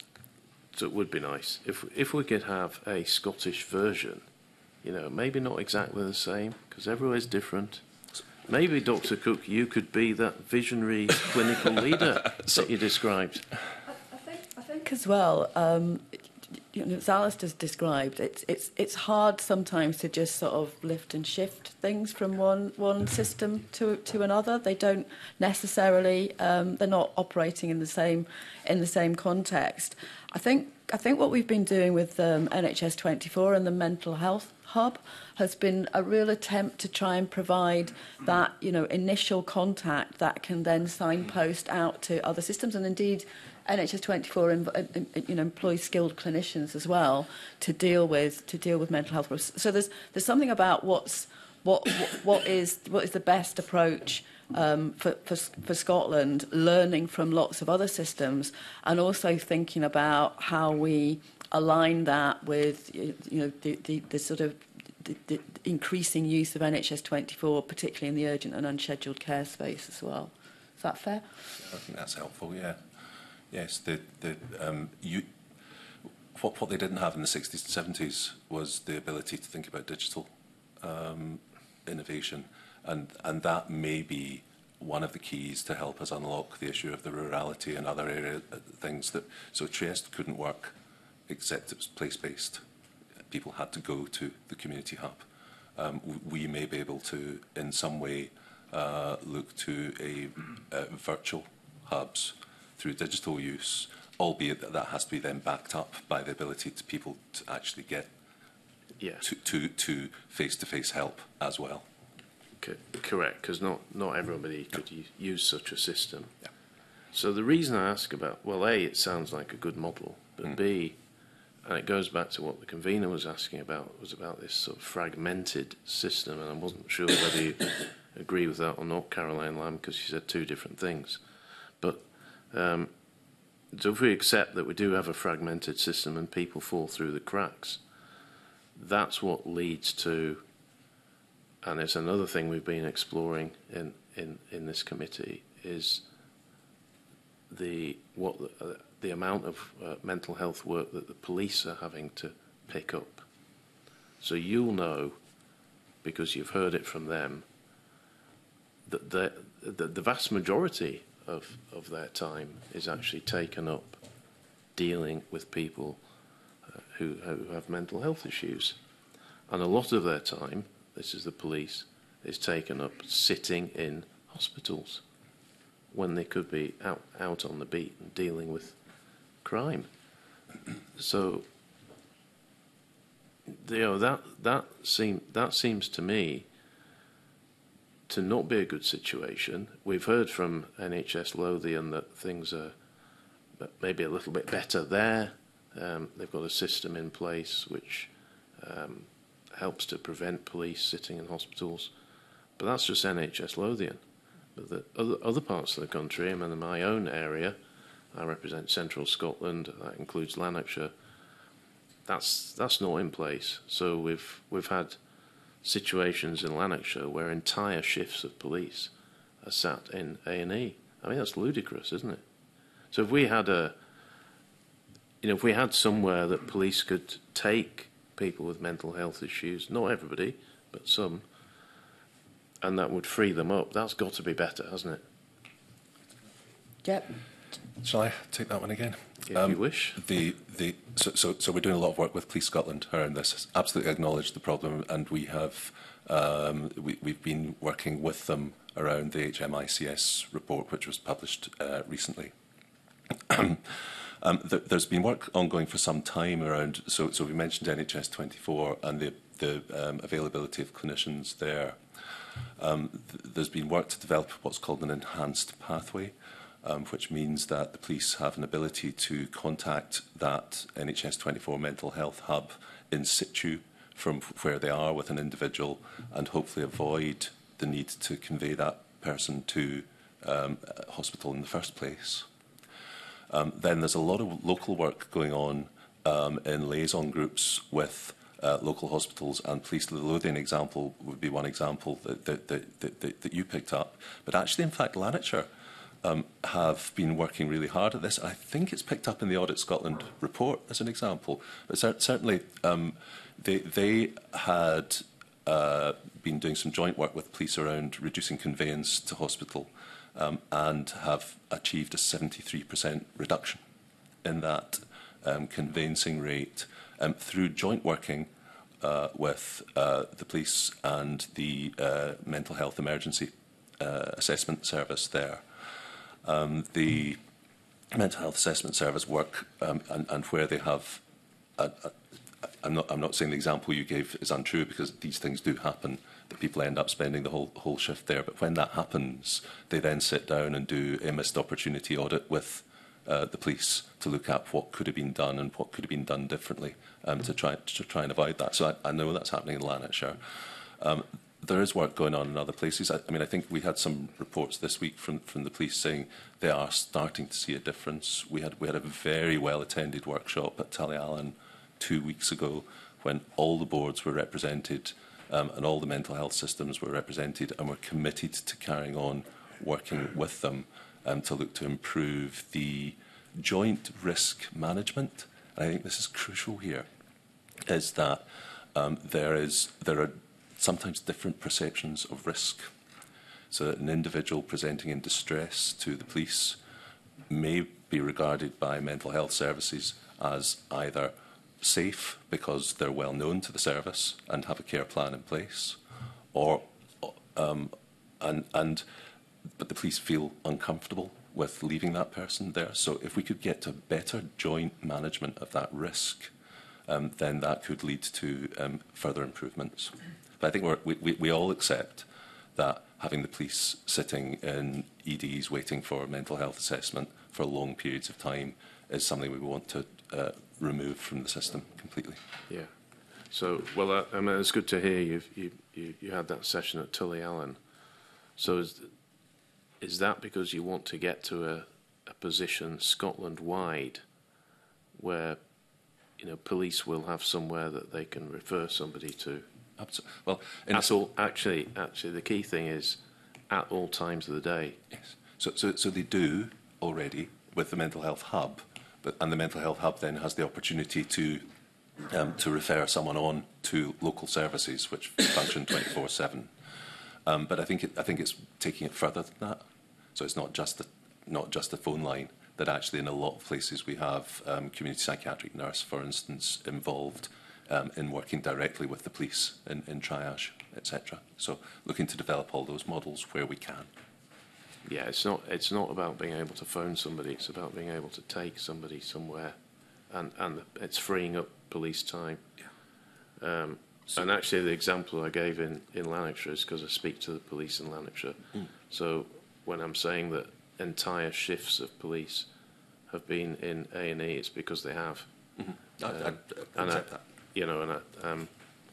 So it would be nice if if we could have a Scottish version. You know, maybe not exactly the same, because everywhere's different. Maybe, Doctor Cook, you could be that visionary clinical leader so, that you described. I think, I think as well, um, you know, as Alistair's described, it's, it's, it's hard sometimes to just sort of lift and shift things from one, one system to, to another. They don't necessarily, um, they're not operating in the same, in the same context. I think, I think what we've been doing with um, N H S twenty-four and the mental health hub has been a real attempt to try and provide that, you know, initial contact that can then signpost out to other systems. And indeed, N H S twenty-four, you know, employs skilled clinicians as well to deal with to deal with mental health. So there's there's something about what's what what, what is what is the best approach um, for, for for Scotland, learning from lots of other systems, and also thinking about how we align that with, you know, the, the, the sort of the, the increasing use of N H S twenty-four, particularly in the urgent and unscheduled care space as well. Is that fair? I think that's helpful, yeah. Yes, the, the, um, you, what, what they didn't have in the sixties and seventies was the ability to think about digital um, innovation, and, and that may be one of the keys to help us unlock the issue of the rurality and other area uh, things that, so Trieste couldn't work except it was place-based. People had to go to the community hub. Um, we may be able to, in some way, uh, look to a uh, virtual hubs through digital use, albeit that that has to be then backed up by the ability to people to actually get yeah. to, to, to face-to-face help as well. C correct, because not, not everybody could no. use such a system. Yeah. So the reason I ask about, well, A, it sounds like a good model, but mm. B, and it goes back to what the convener was asking about, was about this sort of fragmented system, and I wasn't sure whether you agree with that or not, Caroline Lamb, because she said two different things. But um, so if we accept that we do have a fragmented system and people fall through the cracks, that's what leads to, and it's another thing we've been exploring in, in, in this committee, is the what the, uh, the amount of uh, mental health work that the police are having to pick up. So you'll know, because you've heard it from them, that the, the, the vast majority of, of their time is actually taken up dealing with people uh, who, who have mental health issues. And a lot of their time, this is the police, is taken up sitting in hospitals when they could be out, out on the beat and dealing with crime. So, you know, that that seem that seems to me to not be a good situation. We've heard from N H S Lothian that things are maybe a little bit better there. Um, they've got a system in place which um, helps to prevent police sitting in hospitals, but that's just N H S Lothian. But the other, other parts of the country, I mean, in my own area, I represent central Scotland, that includes Lanarkshire, that's, that's not in place. So we've, we've had situations in Lanarkshire where entire shifts of police are sat in A and E. I mean, that's ludicrous, isn't it? So if we had a, you know, if we had somewhere that police could take people with mental health issues, not everybody, but some, and that would free them up, that's got to be better, hasn't it? Yep. Shall I take that one again? If um, you wish. The, the, so, so, so we're doing a lot of work with Police Scotland around this. Absolutely acknowledge the problem, and we have um, we, we've been working with them around the H M I C S report, which was published uh, recently. Um, th there's been work ongoing for some time around, so, so we mentioned N H S twenty-four and the, the um, availability of clinicians there. Um, th there's been work to develop what's called an enhanced pathway, um, which means that the police have an ability to contact that N H S twenty-four mental health hub in situ from where they are with an individual, and hopefully avoid the need to convey that person to um, a hospital in the first place. Um, then there's a lot of local work going on um, in liaison groups with uh, local hospitals and police. The Lothian example would be one example that, that, that, that, that you picked up. But actually, in fact, Lanarkshire um, have been working really hard at this. I think it's picked up in the Audit Scotland report as an example. But cer certainly, um, they, they had uh, been doing some joint work with police around reducing conveyance to hospital. Um, and have achieved a seventy-three percent reduction in that um, conveyancing rate um, through joint working uh, with uh, the police and the uh, mental health emergency uh, assessment service there. Um, the mental health assessment service work um, and, and where they have, a, a, I'm not, I'm not saying the example you gave is untrue, because these things do happen, that people end up spending the whole, whole shift there. But when that happens, they then sit down and do a missed opportunity audit with uh, the police to look at what could have been done and what could have been done differently um, to, try, to try and avoid that. So I, I know that's happening in Lanarkshire. Um, there is work going on in other places. I, I mean, I think we had some reports this week from, from the police saying they are starting to see a difference. We had, we had a very well-attended workshop at Tullyallen two weeks ago when all the boards were represented, Um, and all the mental health systems were represented, and were committed to carrying on working with them um, to look to improve the joint risk management. And I think this is crucial here, is that um, there is there are sometimes different perceptions of risk. So that an individual presenting in distress to the police may be regarded by mental health services as either safe because they're well known to the service and have a care plan in place, or um, and and but the police feel uncomfortable with leaving that person there. So if we could get to better joint management of that risk, um, then that could lead to um, further improvements. But I think we're, we we we all accept that having the police sitting in E Ds waiting for mental health assessment for long periods of time is something we want to uh, remove from the system completely. Yeah. So, well, uh, I mean, it's good to hear you've, you you you had that session at Tullyallen. So, is is that because you want to get to a, a position Scotland-wide where, you know, police will have somewhere that they can refer somebody to? Absolutely. Well, that's all. Actually, actually, the key thing is at all times of the day. Yes. So, so, so they do already with the mental health hub. But, and the mental health hub then has the opportunity to um, to refer someone on to local services which function twenty-four seven. Um, but I think it, I think it's taking it further than that. So it's not just the not just the phone line. That actually in a lot of places we have um, community psychiatric nurse, for instance, involved um, in working directly with the police in, in triage, et cetera. So looking to develop all those models where we can. Yeah, it's not. It's not about being able to phone somebody. It's about being able to take somebody somewhere, and and it's freeing up police time. Yeah. Um, so, and actually, the example I gave in in Lanarkshire is because I speak to the police in Lanarkshire. Mm. So when I'm saying that entire shifts of police have been in A and E, it's because they have. Mm-hmm. um, I, I, I and I, that. you know, and I, um,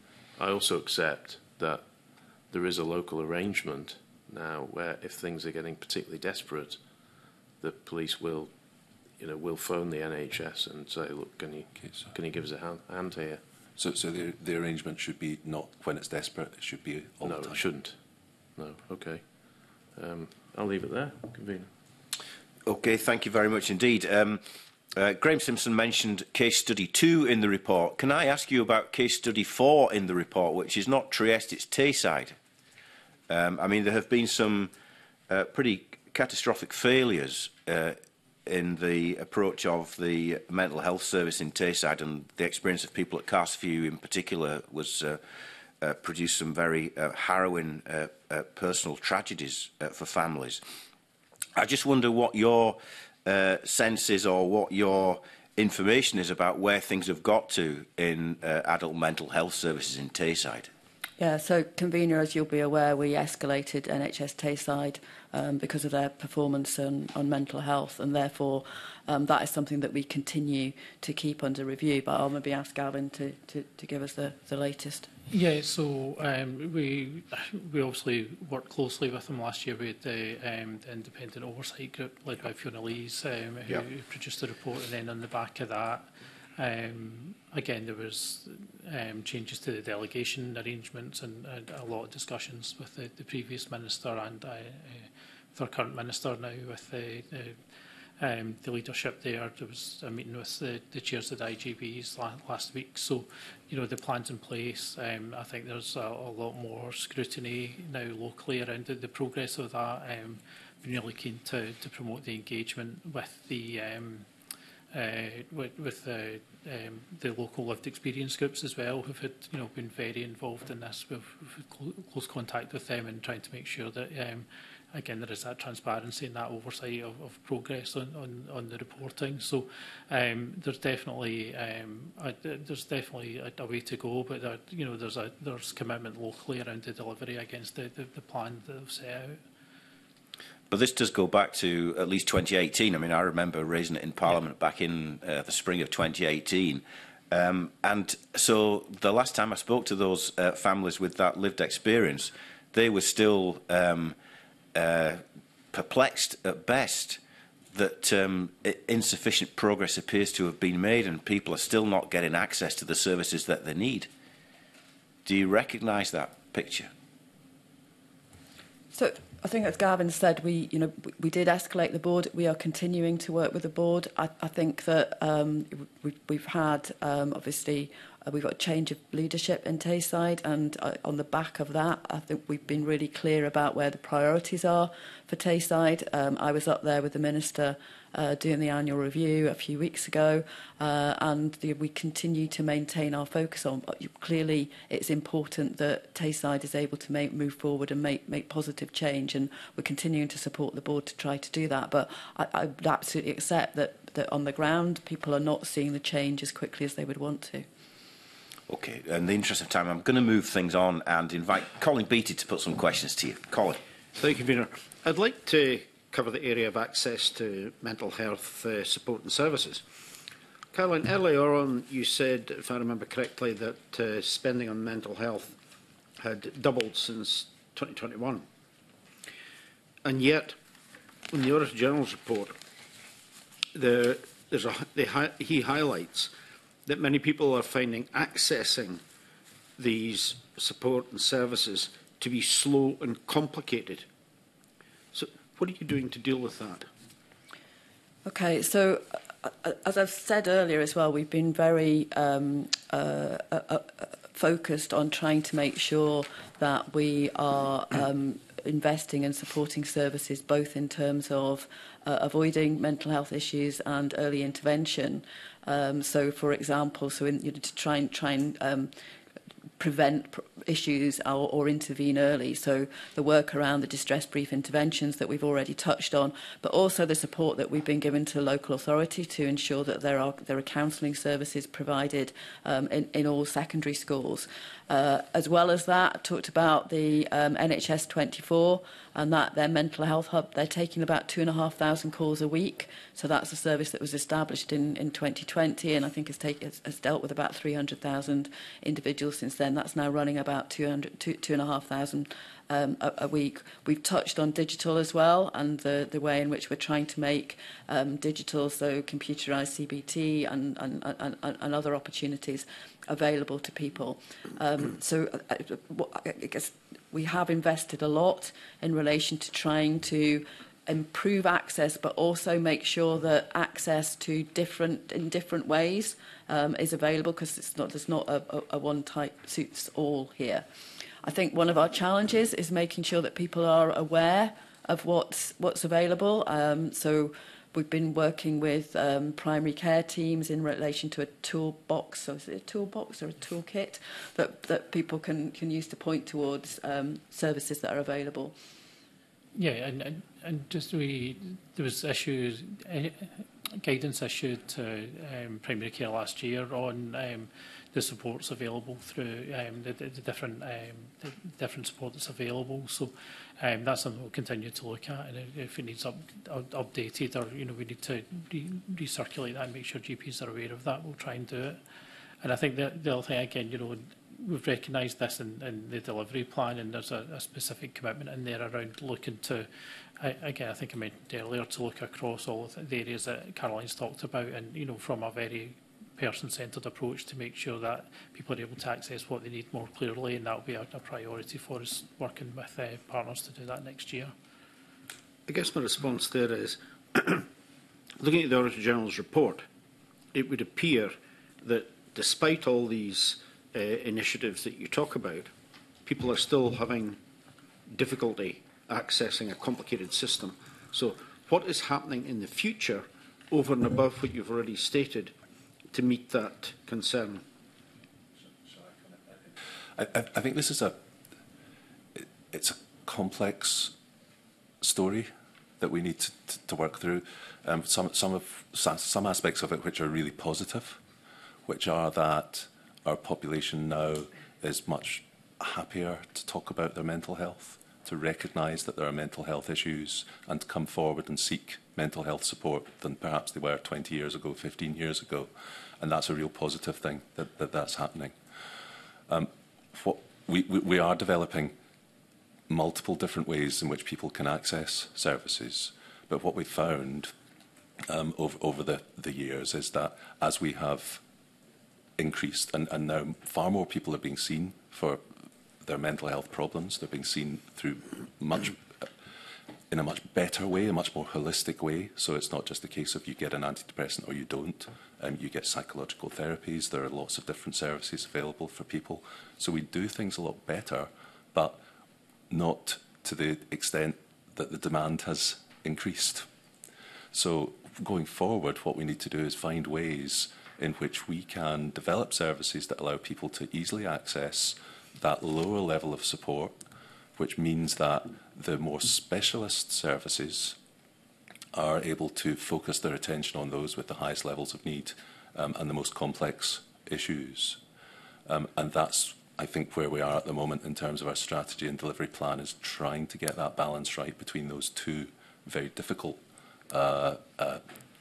I also accept that there is a local arrangement now where if things are getting particularly desperate, the police will, you know, will phone the N H S and say, look, can you okay, so can you give us a hand, hand here? So, so the the arrangement should be not when it's desperate. It should be all no, the time. No, it shouldn't. No, okay. Um, I'll leave it there, convener. Okay, thank you very much indeed. Um, uh, Graham Simpson mentioned case study two in the report. Can I ask you about case study four in the report, which is not Trieste, it's Tayside? Um, I mean, there have been some uh, pretty catastrophic failures uh, in the approach of the mental health service in Tayside, and the experience of people at Carsview in particular was uh, uh, produced some very uh, harrowing uh, uh, personal tragedies uh, for families. I just wonder what your uh, sense is, or what your information is about where things have got to in uh, adult mental health services in Tayside? Yeah, so, Convener, as you'll be aware, we escalated N H S Tayside um, because of their performance on, on mental health, and therefore um, that is something that we continue to keep under review. But I'll maybe ask Gavin to, to, to give us the, the latest. Yeah, so um, we we obviously worked closely with them last year with the, um, the independent oversight group led by Fiona Lees, um, who yep. produced the report, and then on the back of that, Um, again, there was um, changes to the delegation arrangements and, and a lot of discussions with the, the previous minister and uh, uh, with our current minister now with the, the, um, the leadership there. There was a meeting with the, the chairs of the I G Bs la last week. So, you know, the plan's in place. Um, I think there's a, a lot more scrutiny now locally around the, the progress of that. Um, been really keen to, to promote the engagement with the um, Uh, with, with the, um, the local lived experience groups as well, who've had, you know, been very involved in this. We've, we've had cl close contact with them and trying to make sure that, um, again, there is that transparency and that oversight of, of progress on, on, on the reporting. So um, there's definitely um, a, there's definitely a, a way to go, but there, you know, there's a there's commitment locally around the delivery against the, the, the plan that they've set out. But this does go back to at least twenty eighteen. I mean, I remember raising it in Parliament back in uh, the spring of twenty eighteen. Um, and so the last time I spoke to those uh, families with that lived experience, they were still um, uh, perplexed at best that um, insufficient progress appears to have been made and people are still not getting access to the services that they need. Do you recognise that picture? So, I think, as Gavin said, we, you know, we did escalate the board. We are continuing to work with the board. I, I think that um, we, we've had, um, obviously, uh, we've got a change of leadership in Tayside, and uh, on the back of that, I think we've been really clear about where the priorities are for Tayside. Um, I was up there with the Minister uh, doing the annual review a few weeks ago, uh, and the, we continue to maintain our focus on. Clearly, it's important that Tayside is able to make, move forward and make, make positive change, and we're continuing to support the board to try to do that. But I, I would absolutely accept that, that on the ground, people are not seeing the change as quickly as they would want to. Okay, in the interest of time, I'm going to move things on and invite Colin Beattie to put some questions to you. Colin. Thank you, Convener. I'd like to cover the area of access to mental health uh, support and services. Caroline, earlier on you said, if I remember correctly, that uh, spending on mental health had doubled since twenty twenty-one. And yet, in the Auditor General's report, the, there's a, they, he highlights that many people are finding accessing these support and services to be slow and complicated. So what are you doing to deal with that? Okay, so uh, as I've said earlier as well, we've been very um, uh, uh, uh, focused on trying to make sure that we are um, investing and supporting services both in terms of uh, avoiding mental health issues and early intervention. Um, so, for example, so in, you know, to try and try and um, prevent pr issues or, or intervene early. So the work around the distress brief interventions that we've already touched on, but also the support that we've been given to local authority to ensure that there are there are counselling services provided um, in, in all secondary schools. Uh, as well as that, I talked about the um, N H S twenty-four and that their mental health hub. They're taking about two and a half thousand calls a week. So that's a service that was established in, in twenty twenty, and I think has, take, has, has dealt with about three hundred thousand individuals since then. That's now running about two hundred, two, two and a half thousand um, a, a week. We've touched on digital as well, and the, the way in which we're trying to make um, digital, so computerised C B T and, and, and, and other opportunities available to people. Um, so I, I guess we have invested a lot in relation to trying to improve access, but also make sure that access to different in different ways um, is available, because it's not there's not a, a, a one type suits all here. I think one of our challenges is making sure that people are aware of what's what's available. Um, so we've been working with um, primary care teams in relation to a toolbox, so is it a toolbox or a toolkit that, that people can, can use to point towards um, services that are available. Yeah, and, and, and just we, there was issues, uh, guidance issued to um, primary care last year on um, the supports available through um, the, the, the different um, the different support that's available. So um, that's something we'll continue to look at, and if it needs up, up, updated, or you know, we need to re recirculate that and make sure G Ps are aware of that, we'll try and do it. And I think that the other thing, again, you know, we've recognised this in, in the delivery plan, and there's a, a specific commitment in there around looking to, I, again, I think I mentioned earlier, to look across all of the areas that Caroline's talked about, and, you know, from a very person-centred approach to make sure that people are able to access what they need more clearly, and that will be a, a priority for us, working with uh, partners to do that next year. I guess my response there is, looking at the Auditor General's report, it would appear that despite all these uh, initiatives that you talk about, people are still having difficulty accessing a complicated system. So what is happening in the future over and above what you've already stated to meet that concern? I, I think this is a, it, it's a complex story that we need to, to, to work through. Um, some, some, of, some aspects of it which are really positive, which are that our population now is much happier to talk about their mental health, to recognise that there are mental health issues and to come forward and seek mental health support than perhaps they were twenty years ago, fifteen years ago. And that's a real positive thing that, that that's happening. Um, what we, we, we are developing multiple different ways in which people can access services. But what we've found um, over, over the, the years is that as we have increased, and, and now far more people are being seen for their mental health problems, they're being seen through much in a much better way, a much more holistic way. So it's not just a case of you get an antidepressant or you don't. Um, you get psychological therapies. There are lots of different services available for people. So we do things a lot better, but not to the extent that the demand has increased. So going forward, what we need to do is find ways in which we can develop services that allow people to easily access that lower level of support, which means that the more specialist services are able to focus their attention on those with the highest levels of need um, and the most complex issues. Um, and that's, I think, where we are at the moment in terms of our strategy and delivery plan, is trying to get that balance right between those two very difficult uh, uh,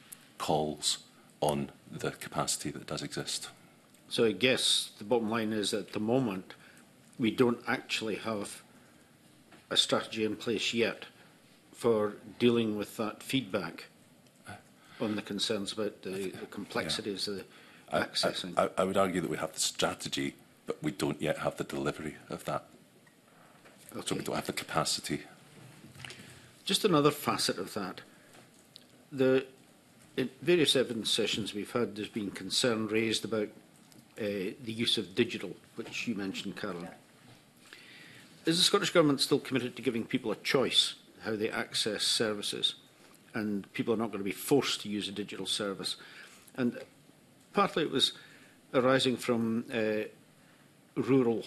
calls on the capacity that does exist. So I guess the bottom line is, at the moment, we don't actually have a strategy in place yet for dealing with that feedback on the concerns about the, the complexities yeah. of the accessing. I, I, I would argue that we have the strategy, but we don't yet have the delivery of that. Okay. So we don't have the capacity. Just another facet of that. The, in various evidence sessions we've had, there's been concern raised about uh, the use of digital, which you mentioned, Caroline. Is the Scottish Government still committed to giving people a choice how they access services, and people are not going to be forced to use a digital service? And partly it was arising from uh, rural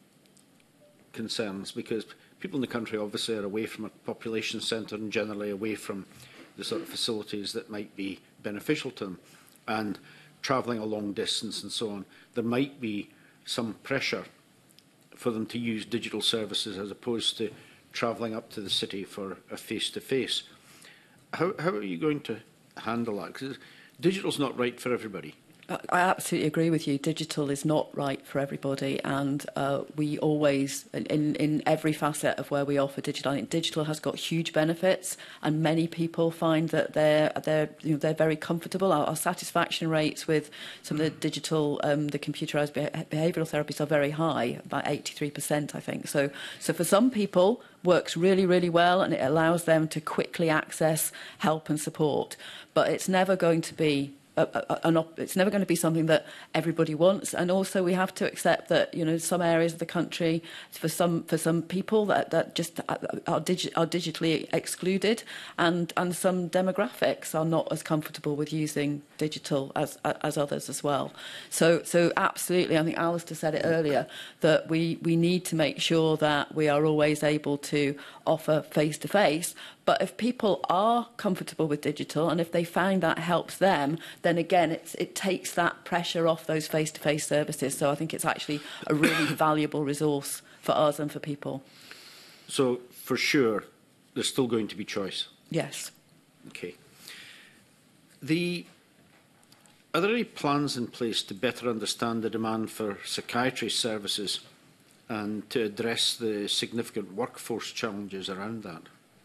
concerns, because people in the country obviously are away from a population centre and generally away from the sort of facilities that might be beneficial to them, and travelling a long distance and so on. There might be some pressure for them to use digital services as opposed to travelling up to the city for a face-to-face. How, how are you going to handle that? Because digital's not right for everybody. I absolutely agree with you. Digital is not right for everybody, and uh, we always, in, in every facet of where we offer digital, I think digital has got huge benefits, and many people find that they're they're you know they're very comfortable. Our, our satisfaction rates with some of the digital, um, the computerised behavioural therapies are very high, about eighty-three percent, I think. So, so for some people, works really, really well, and it allows them to quickly access help and support. But it's never going to be a, a, an op it's never going to be something that everybody wants, and also we have to accept that, you know, some areas of the country, for some for some people that that just are, digi are digitally excluded, and and some demographics are not as comfortable with using digital as as others as well. So so absolutely, I think Alistair said it earlier, that we we need to make sure that we are always able to offer face to face. But if people are comfortable with digital, and if they find that helps them, then again, it's, it takes that pressure off those face-to-face services. So I think it's actually a really valuable resource for us and for people. So, for sure, there's still going to be choice? Yes. Okay. The, are there any plans in place to better understand the demand for psychiatry services and to address the significant workforce challenges around that?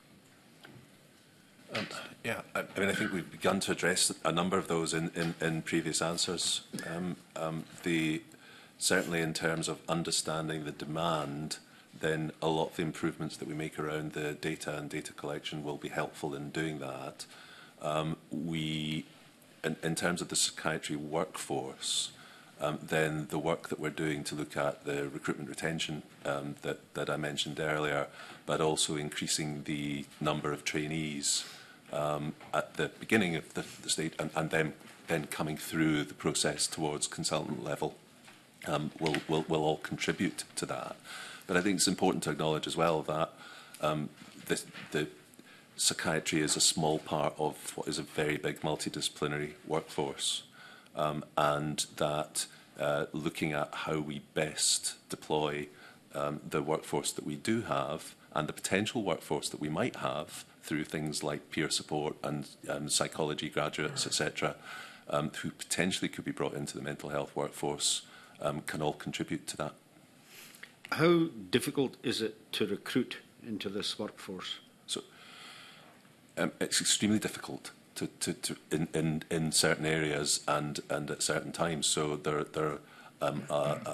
Um, yeah, I, I mean, I think we've begun to address a number of those in, in, in previous answers. Um, um, the, certainly in terms of understanding the demand, then a lot of the improvements that we make around the data and data collection will be helpful in doing that. Um, we, in, in terms of the psychiatry workforce, um, then the work that we're doing to look at the recruitment retention um, that, that I mentioned earlier, but also increasing the number of trainees Um, at the beginning of the, the state, and, and then then coming through the process towards consultant level, um, will, will will all contribute to that. But I think it's important to acknowledge as well that um, the, the psychiatry is a small part of what is a very big multidisciplinary workforce, um, and that uh, looking at how we best deploy um, the workforce that we do have and the potential workforce that we might have through things like peer support and um, psychology graduates, et cetera, um, who potentially could be brought into the mental health workforce, um, can all contribute to that. How difficult is it to recruit into this workforce? So um, it's extremely difficult to, to, to in, in, in certain areas and, and at certain times. So there, there, um, uh, uh,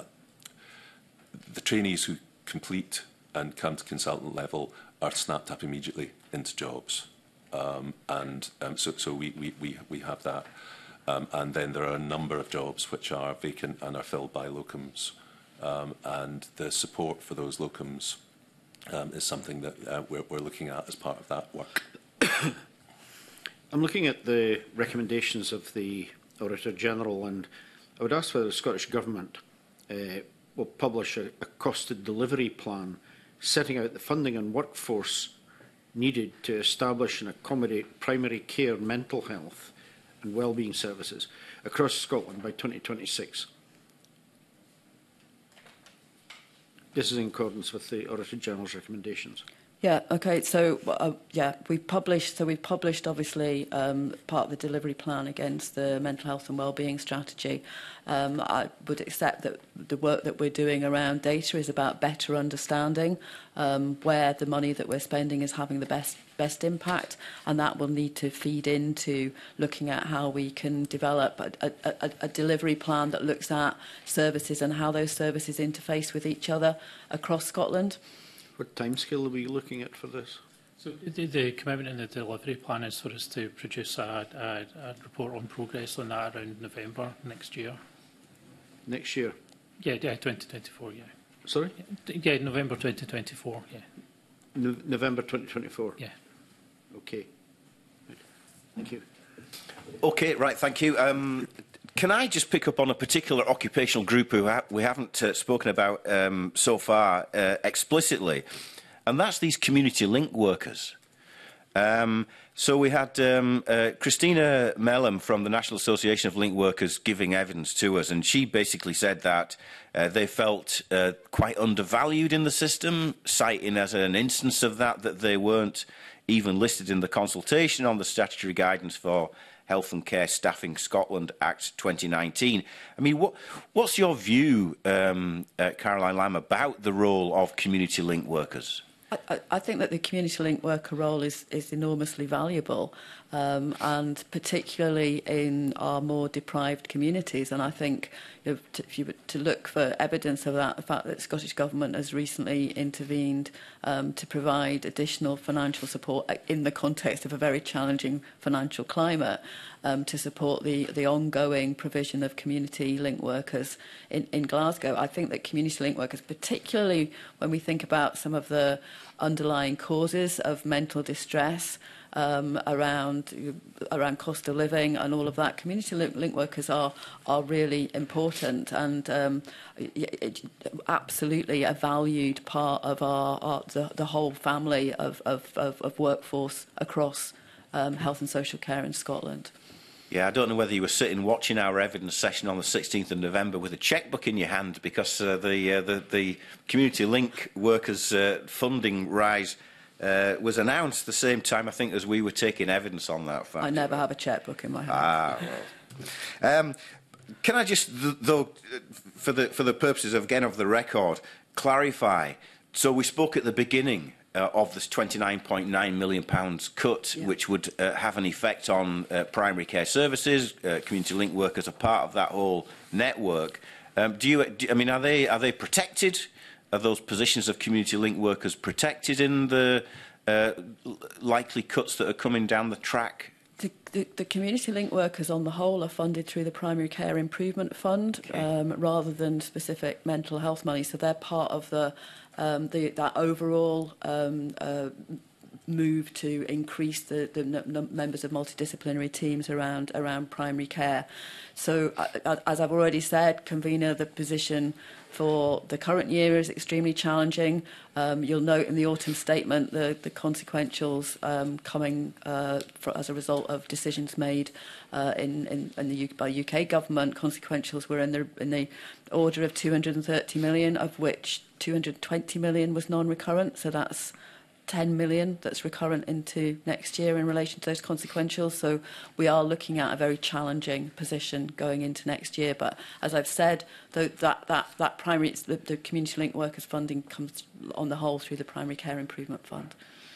the trainees who complete and come to consultant level are snapped up immediately into jobs, um, and um, so, so we, we, we, we have that, um, and then there are a number of jobs which are vacant and are filled by locums, um, and the support for those locums um, is something that uh, we're, we're looking at as part of that work. I'm looking at the recommendations of the Auditor General, and I would ask whether the Scottish Government uh, will publish a, a costed delivery plan setting out the funding and workforce needed to establish and accommodate primary care, mental health and wellbeing services across Scotland by twenty twenty-six. This is in accordance with the Auditor General's recommendations. Yeah, okay, so, uh, yeah, we published, so we published, obviously, um, part of the delivery plan against the mental health and wellbeing strategy. Um, I would accept that the work that we're doing around data is about better understanding um, where the money that we're spending is having the best best impact, and that will need to feed into looking at how we can develop a, a, a, a delivery plan that looks at services and how those services interface with each other across Scotland. What timescale are we looking at for this? So the, the commitment in the delivery plan is for us to produce a, a, a report on progress on that around November next year. Next year? Yeah, yeah, twenty twenty-four, yeah. Sorry? Yeah, November twenty twenty-four, yeah. No, November twenty twenty-four? Yeah. Okay. Right. Thank you. Okay, right, thank you. Um, can I just pick up on a particular occupational group who ha we haven't uh, spoken about um, so far uh, explicitly, and that's these community link workers. Um, so we had um, uh, Christina Mellum from the National Association of Link Workers giving evidence to us, and she basically said that uh, they felt uh, quite undervalued in the system, citing as an instance of that that they weren't even listed in the consultation on the statutory guidance for Health and Care Staffing Scotland Act twenty nineteen. I mean, what, what's your view, um, uh, Caroline Lamb, about the role of community link workers? I, I think that the community link worker role is, is enormously valuable, um, and particularly in our more deprived communities. And I think you know, to, if you were to look for evidence of that, the fact that the Scottish Government has recently intervened um, to provide additional financial support in the context of a very challenging financial climate, um, to support the, the ongoing provision of community link workers in, in Glasgow. I think that community link workers, particularly when we think about some of the underlying causes of mental distress um, around around cost of living and all of that, community link, link workers are are really important and um, it, absolutely a valued part of our, our the, the whole family of, of, of, of workforce across um, health and social care in Scotland. Yeah, I don't know whether you were sitting watching our evidence session on the sixteenth of November with a chequebook in your hand, because uh, the, uh, the the community link workers uh, funding rise uh, was announced the same time, I think, as we were taking evidence on that fact. I never have a chequebook in my hand. Ah, well. um, can I just, th though, for the for the purposes of again of the record, clarify? So we spoke at the beginning Uh, of this twenty-nine point nine million pounds cut, yeah, which would uh, have an effect on uh, primary care services. Uh, community link workers are part of that whole network. Um, do you? Do, I mean, are they are they protected? Are those positions of community link workers protected in the uh, likely cuts that are coming down the track? The, the, the community link workers on the whole are funded through the Primary Care Improvement Fund, okay, um, rather than specific mental health money. So they're part of the, um, the that overall um, uh, move to increase the, the n members of multidisciplinary teams around around primary care. So uh, as I've already said, convener, the position for the current year is extremely challenging. Um, you'll note in the autumn statement the, the consequentials um, coming uh, for, as a result of decisions made uh, in, in, in the U by U K government. Consequentials were in the, in the order of two hundred and thirty million, of which two hundred and twenty million was non-recurrent. So that's ten million that's recurrent into next year in relation to those consequentials. So we are looking at a very challenging position going into next year. But as I've said, the, that, that, that primary, the, the community link workers funding comes on the whole through the Primary Care Improvement Fund.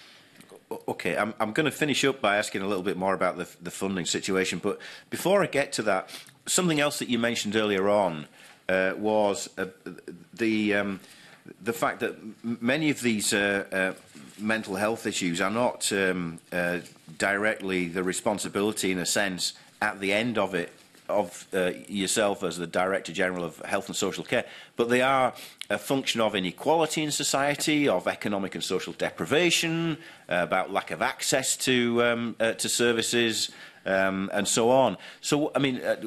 Okay, I'm, I'm going to finish up by asking a little bit more about the, the funding situation. But before I get to that, something else that you mentioned earlier on uh, was uh, the... Um, the fact that m many of these uh, uh, mental health issues are not um, uh, directly the responsibility, in a sense, at the end of it, of uh, yourself as the Director General of Health and Social Care, but they are a function of inequality in society, of economic and social deprivation, uh, about lack of access to, um, uh, to services, um, and so on. So, I mean, uh,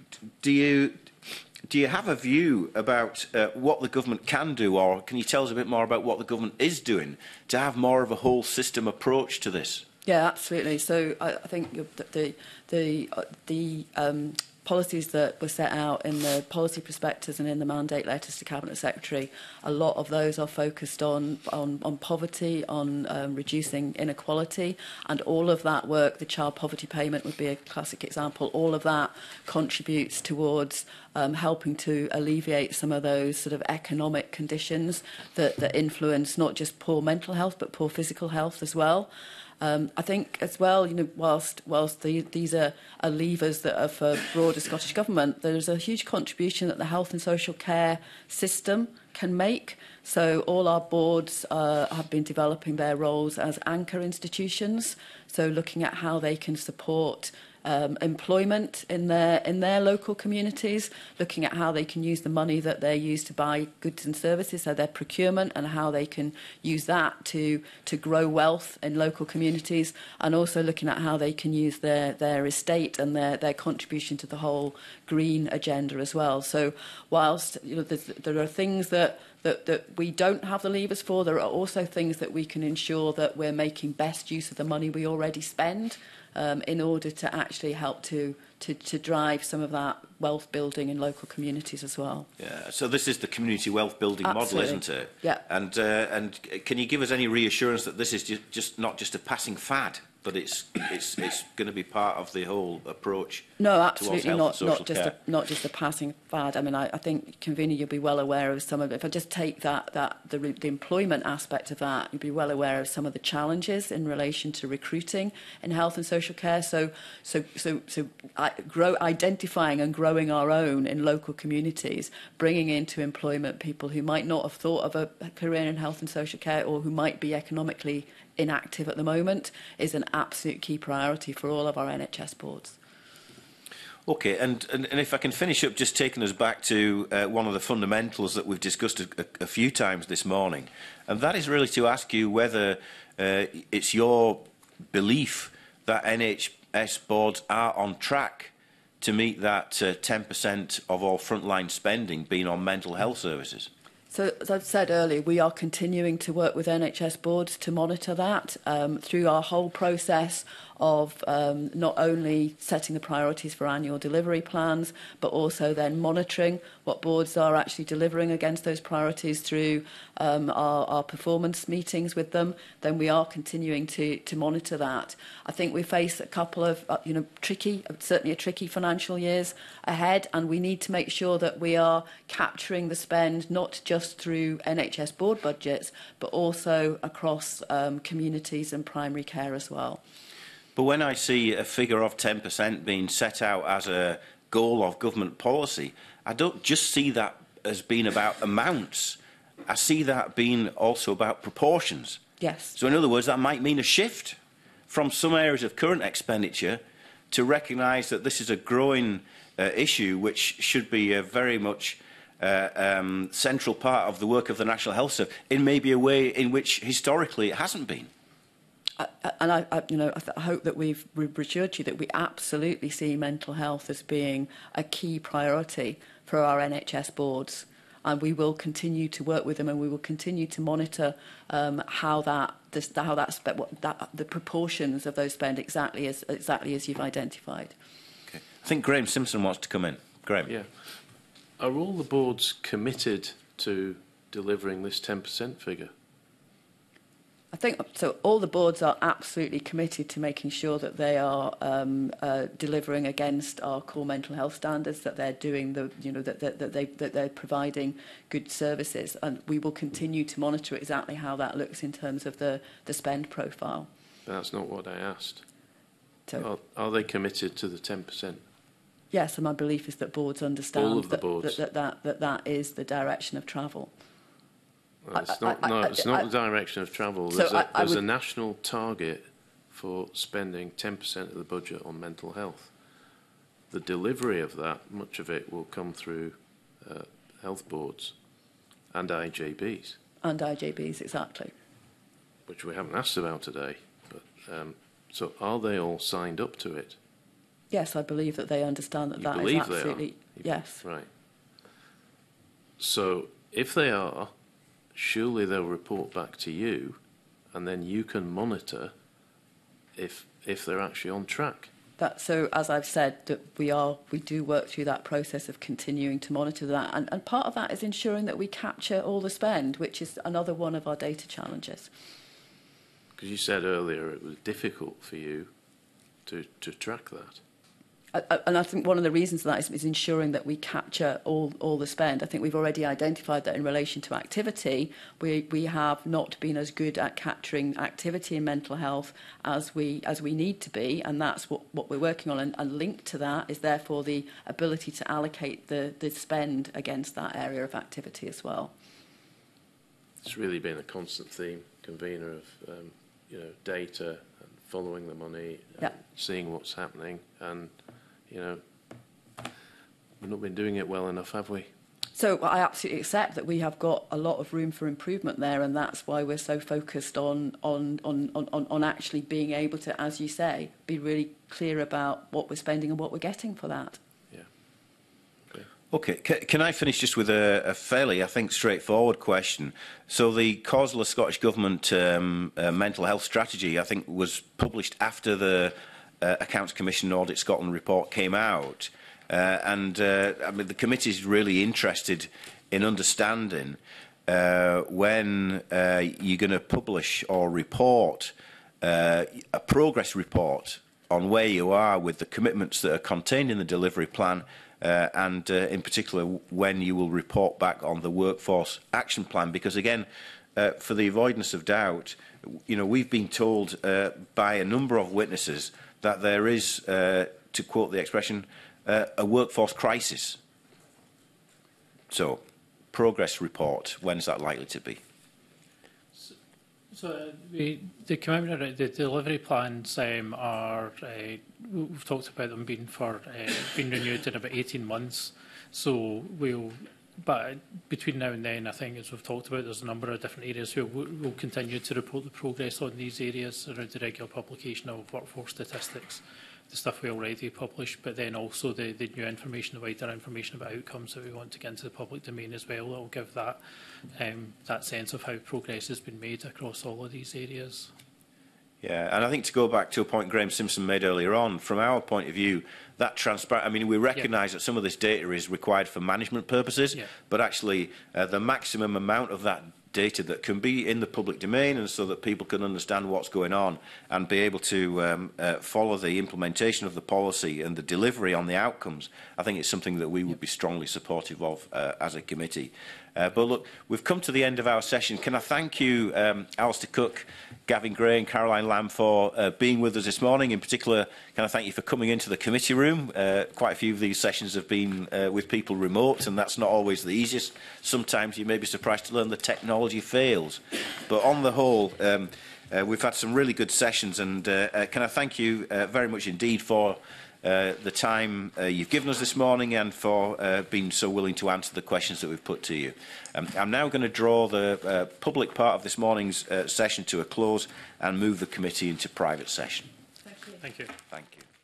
do you... Do you have a view about uh, what the government can do, or can you tell us a bit more about what the government is doing to have more of a whole system approach to this? Yeah, absolutely. So I, I think the the uh, the um, policies that were set out in the policy prospectus and in the mandate letters to Cabinet Secretary, a lot of those are focused on on, on poverty, on um, reducing inequality, and all of that work. The child poverty payment would be a classic example. All of that contributes towards Um, helping to alleviate some of those sort of economic conditions that, that influence not just poor mental health but poor physical health as well. Um, I think as well, you know, whilst whilst the, these are, are levers that are for broader Scottish Government, there's a huge contribution that the health and social care system can make. So all our boards uh, have been developing their roles as anchor institutions, so looking at how they can support Um, employment in their in their local communities, looking at how they can use the money that they use to buy goods and services, so their procurement, and how they can use that to to grow wealth in local communities, and also looking at how they can use their their estate and their their contribution to the whole green agenda as well. So whilst you know there are things that That, that we don't have the levers for, there are also things that we can ensure that we're making best use of the money we already spend um, in order to actually help to, to, to drive some of that wealth building in local communities as well. Yeah, so this is the community wealth building Absolutely. model, isn't it? Yeah. And, uh, and can you give us any reassurance that this is just, just not just a passing fad, but it's it's it's going to be part of the whole approach. No, absolutely towards health not. and social Not just care. a, not just a passing fad. I mean, I, I think, convener, you'll be well aware of some of it. If I just take that that the, the employment aspect of that, you'll be well aware of some of the challenges in relation to recruiting in health and social care. So so so so I, grow identifying and growing our own in local communities, bringing into employment people who might not have thought of a, a career in health and social care, or who might be economically inactive at the moment, is an absolute key priority for all of our N H S boards. Okay, and, and, and if I can finish up just taking us back to uh, one of the fundamentals that we've discussed a, a, a few times this morning, and that is really to ask you whether uh, it's your belief that N H S boards are on track to meet that uh, ten percent of all frontline spending being on mental health services. So, as I've said earlier, we are continuing to work with N H S boards to monitor that um, through our whole process of um, not only setting the priorities for annual delivery plans, but also then monitoring what boards are actually delivering against those priorities through um, our, our performance meetings with them. Then we are continuing to, to monitor that. I think we face a couple of, uh, you know, tricky, certainly a tricky financial years ahead, and we need to make sure that we are capturing the spend not just through N H S board budgets, but also across um, communities and primary care as well. But when I see a figure of ten percent being set out as a goal of government policy, I don't just see that as being about amounts. I see that being also about proportions. Yes. So in other words, that might mean a shift from some areas of current expenditure to recognise that this is a growing uh, issue which should be a very much uh, um, central part of the work of the National Health Service in maybe a way in which historically it hasn't been. I, and I, I, you know, I, th I hope that we've reassured you that we absolutely see mental health as being a key priority for our N H S boards, and we will continue to work with them, and we will continue to monitor um, how that, this, how that, spe what that, the proportions of those spend exactly as exactly as you've identified. Okay. I think Graham Simpson wants to come in. Graham. Yeah. Are all the boards committed to delivering this ten percent figure? I think so. All the boards are absolutely committed to making sure that they are um, uh, delivering against our core mental health standards. That they're doing the, you know, that, that, that they that they're providing good services, and we will continue to monitor exactly how that looks in terms of the the spend profile. But that's not what I asked. So, Are, are they committed to the ten percent? yes, and my belief is that boards understand All of the that, boards. that, that, that that that is the direction of travel. Well, it's I- not, I- no, I- it's not I- the direction of travel. So There's, I- a, I there's would- a national target for spending ten percent of the budget on mental health. The delivery of that, much of it will come through uh, health boards and I J Bs, And I J Bs, exactly. which we haven't asked about today. But um, so are they all signed up to it? Yes, I believe that they understand that You that is believe they are? absolutely, You- yes. Right. So if they are, surely they'll report back to you, and then you can monitor if if they're actually on track. That, so, as I've said, that we are, we do work through that process of continuing to monitor that, and, and part of that is ensuring that we capture all the spend, which is another one of our data challenges. Because you said earlier it was difficult for you to to track that. I, I, and I think one of the reasons for that is, is ensuring that we capture all, all the spend. I think we've already identified that in relation to activity, we, we have not been as good at capturing activity in mental health as we as we need to be, and that's what, what we're working on. And, and linked to that is therefore the ability to allocate the, the spend against that area of activity as well. It's really been a constant theme, convener, of um, you know, data and following the money, and Yeah. seeing what's happening, and you know, we've not been doing it well enough, have we? So I absolutely accept that we have got a lot of room for improvement there, and that's why we're so focused on on on on, on actually being able to, as you say, be really clear about what we're spending and what we're getting for that. Yeah. Okay. Okay, C can I finish just with a, a fairly, I think, straightforward question? So the C O S L A Scottish Government um, uh, mental health strategy, I think, was published after the uh, Accounts Commission Audit Scotland report came out. Uh, and uh, I mean, the committee is really interested in understanding uh, when uh, you're going to publish or report uh, a progress report on where you are with the commitments that are contained in the delivery plan, uh, and uh, in particular when you will report back on the workforce action plan. Because again, uh, for the avoidance of doubt, you know, we've been told uh, by a number of witnesses that there is, uh, to quote the expression, uh, a workforce crisis. So, progress report, when's that likely to be? So uh, we, the commitment around the delivery plans um, are, uh, we've talked about them being for uh, being renewed in about eighteen months. So we'll, but between now and then, I think, as we've talked about, there's a number of different areas where we'll, we'll continue to report the progress on these areas around the regular publication of workforce statistics, the stuff we already publish, but then also the, the new information, the wider information about outcomes that we want to get into the public domain as well. That will give that um, that sense of how progress has been made across all of these areas. Yeah, and I think to go back to a point Graham Simpson made earlier on, from our point of view, that transparent, I mean, we recognise yeah. that some of this data is required for management purposes, yeah. but actually uh, the maximum amount of that data that can be in the public domain, and so that people can understand what's going on and be able to um, uh, follow the implementation of the policy and the delivery on the outcomes, I think it's something that we would be strongly supportive of uh, as a committee. Uh, but look, we've come to the end of our session. Can I thank you, um, Alistair Cook, Gavin Gray and Caroline Lamb, for uh, being with us this morning. In particular, can I thank you for coming into the committee room. Uh, quite a few of these sessions have been uh, with people remote, and that's not always the easiest. Sometimes you may be surprised to learn the technology fails. But on the whole, um, uh, we've had some really good sessions, and uh, uh, can I thank you uh, very much indeed for Uh, the time uh, you've given us this morning, and for uh, being so willing to answer the questions that we've put to you. Um, I'm now going to draw the uh, public part of this morning's uh, session to a close and move the committee into private session. Thank you. Thank you. Thank you.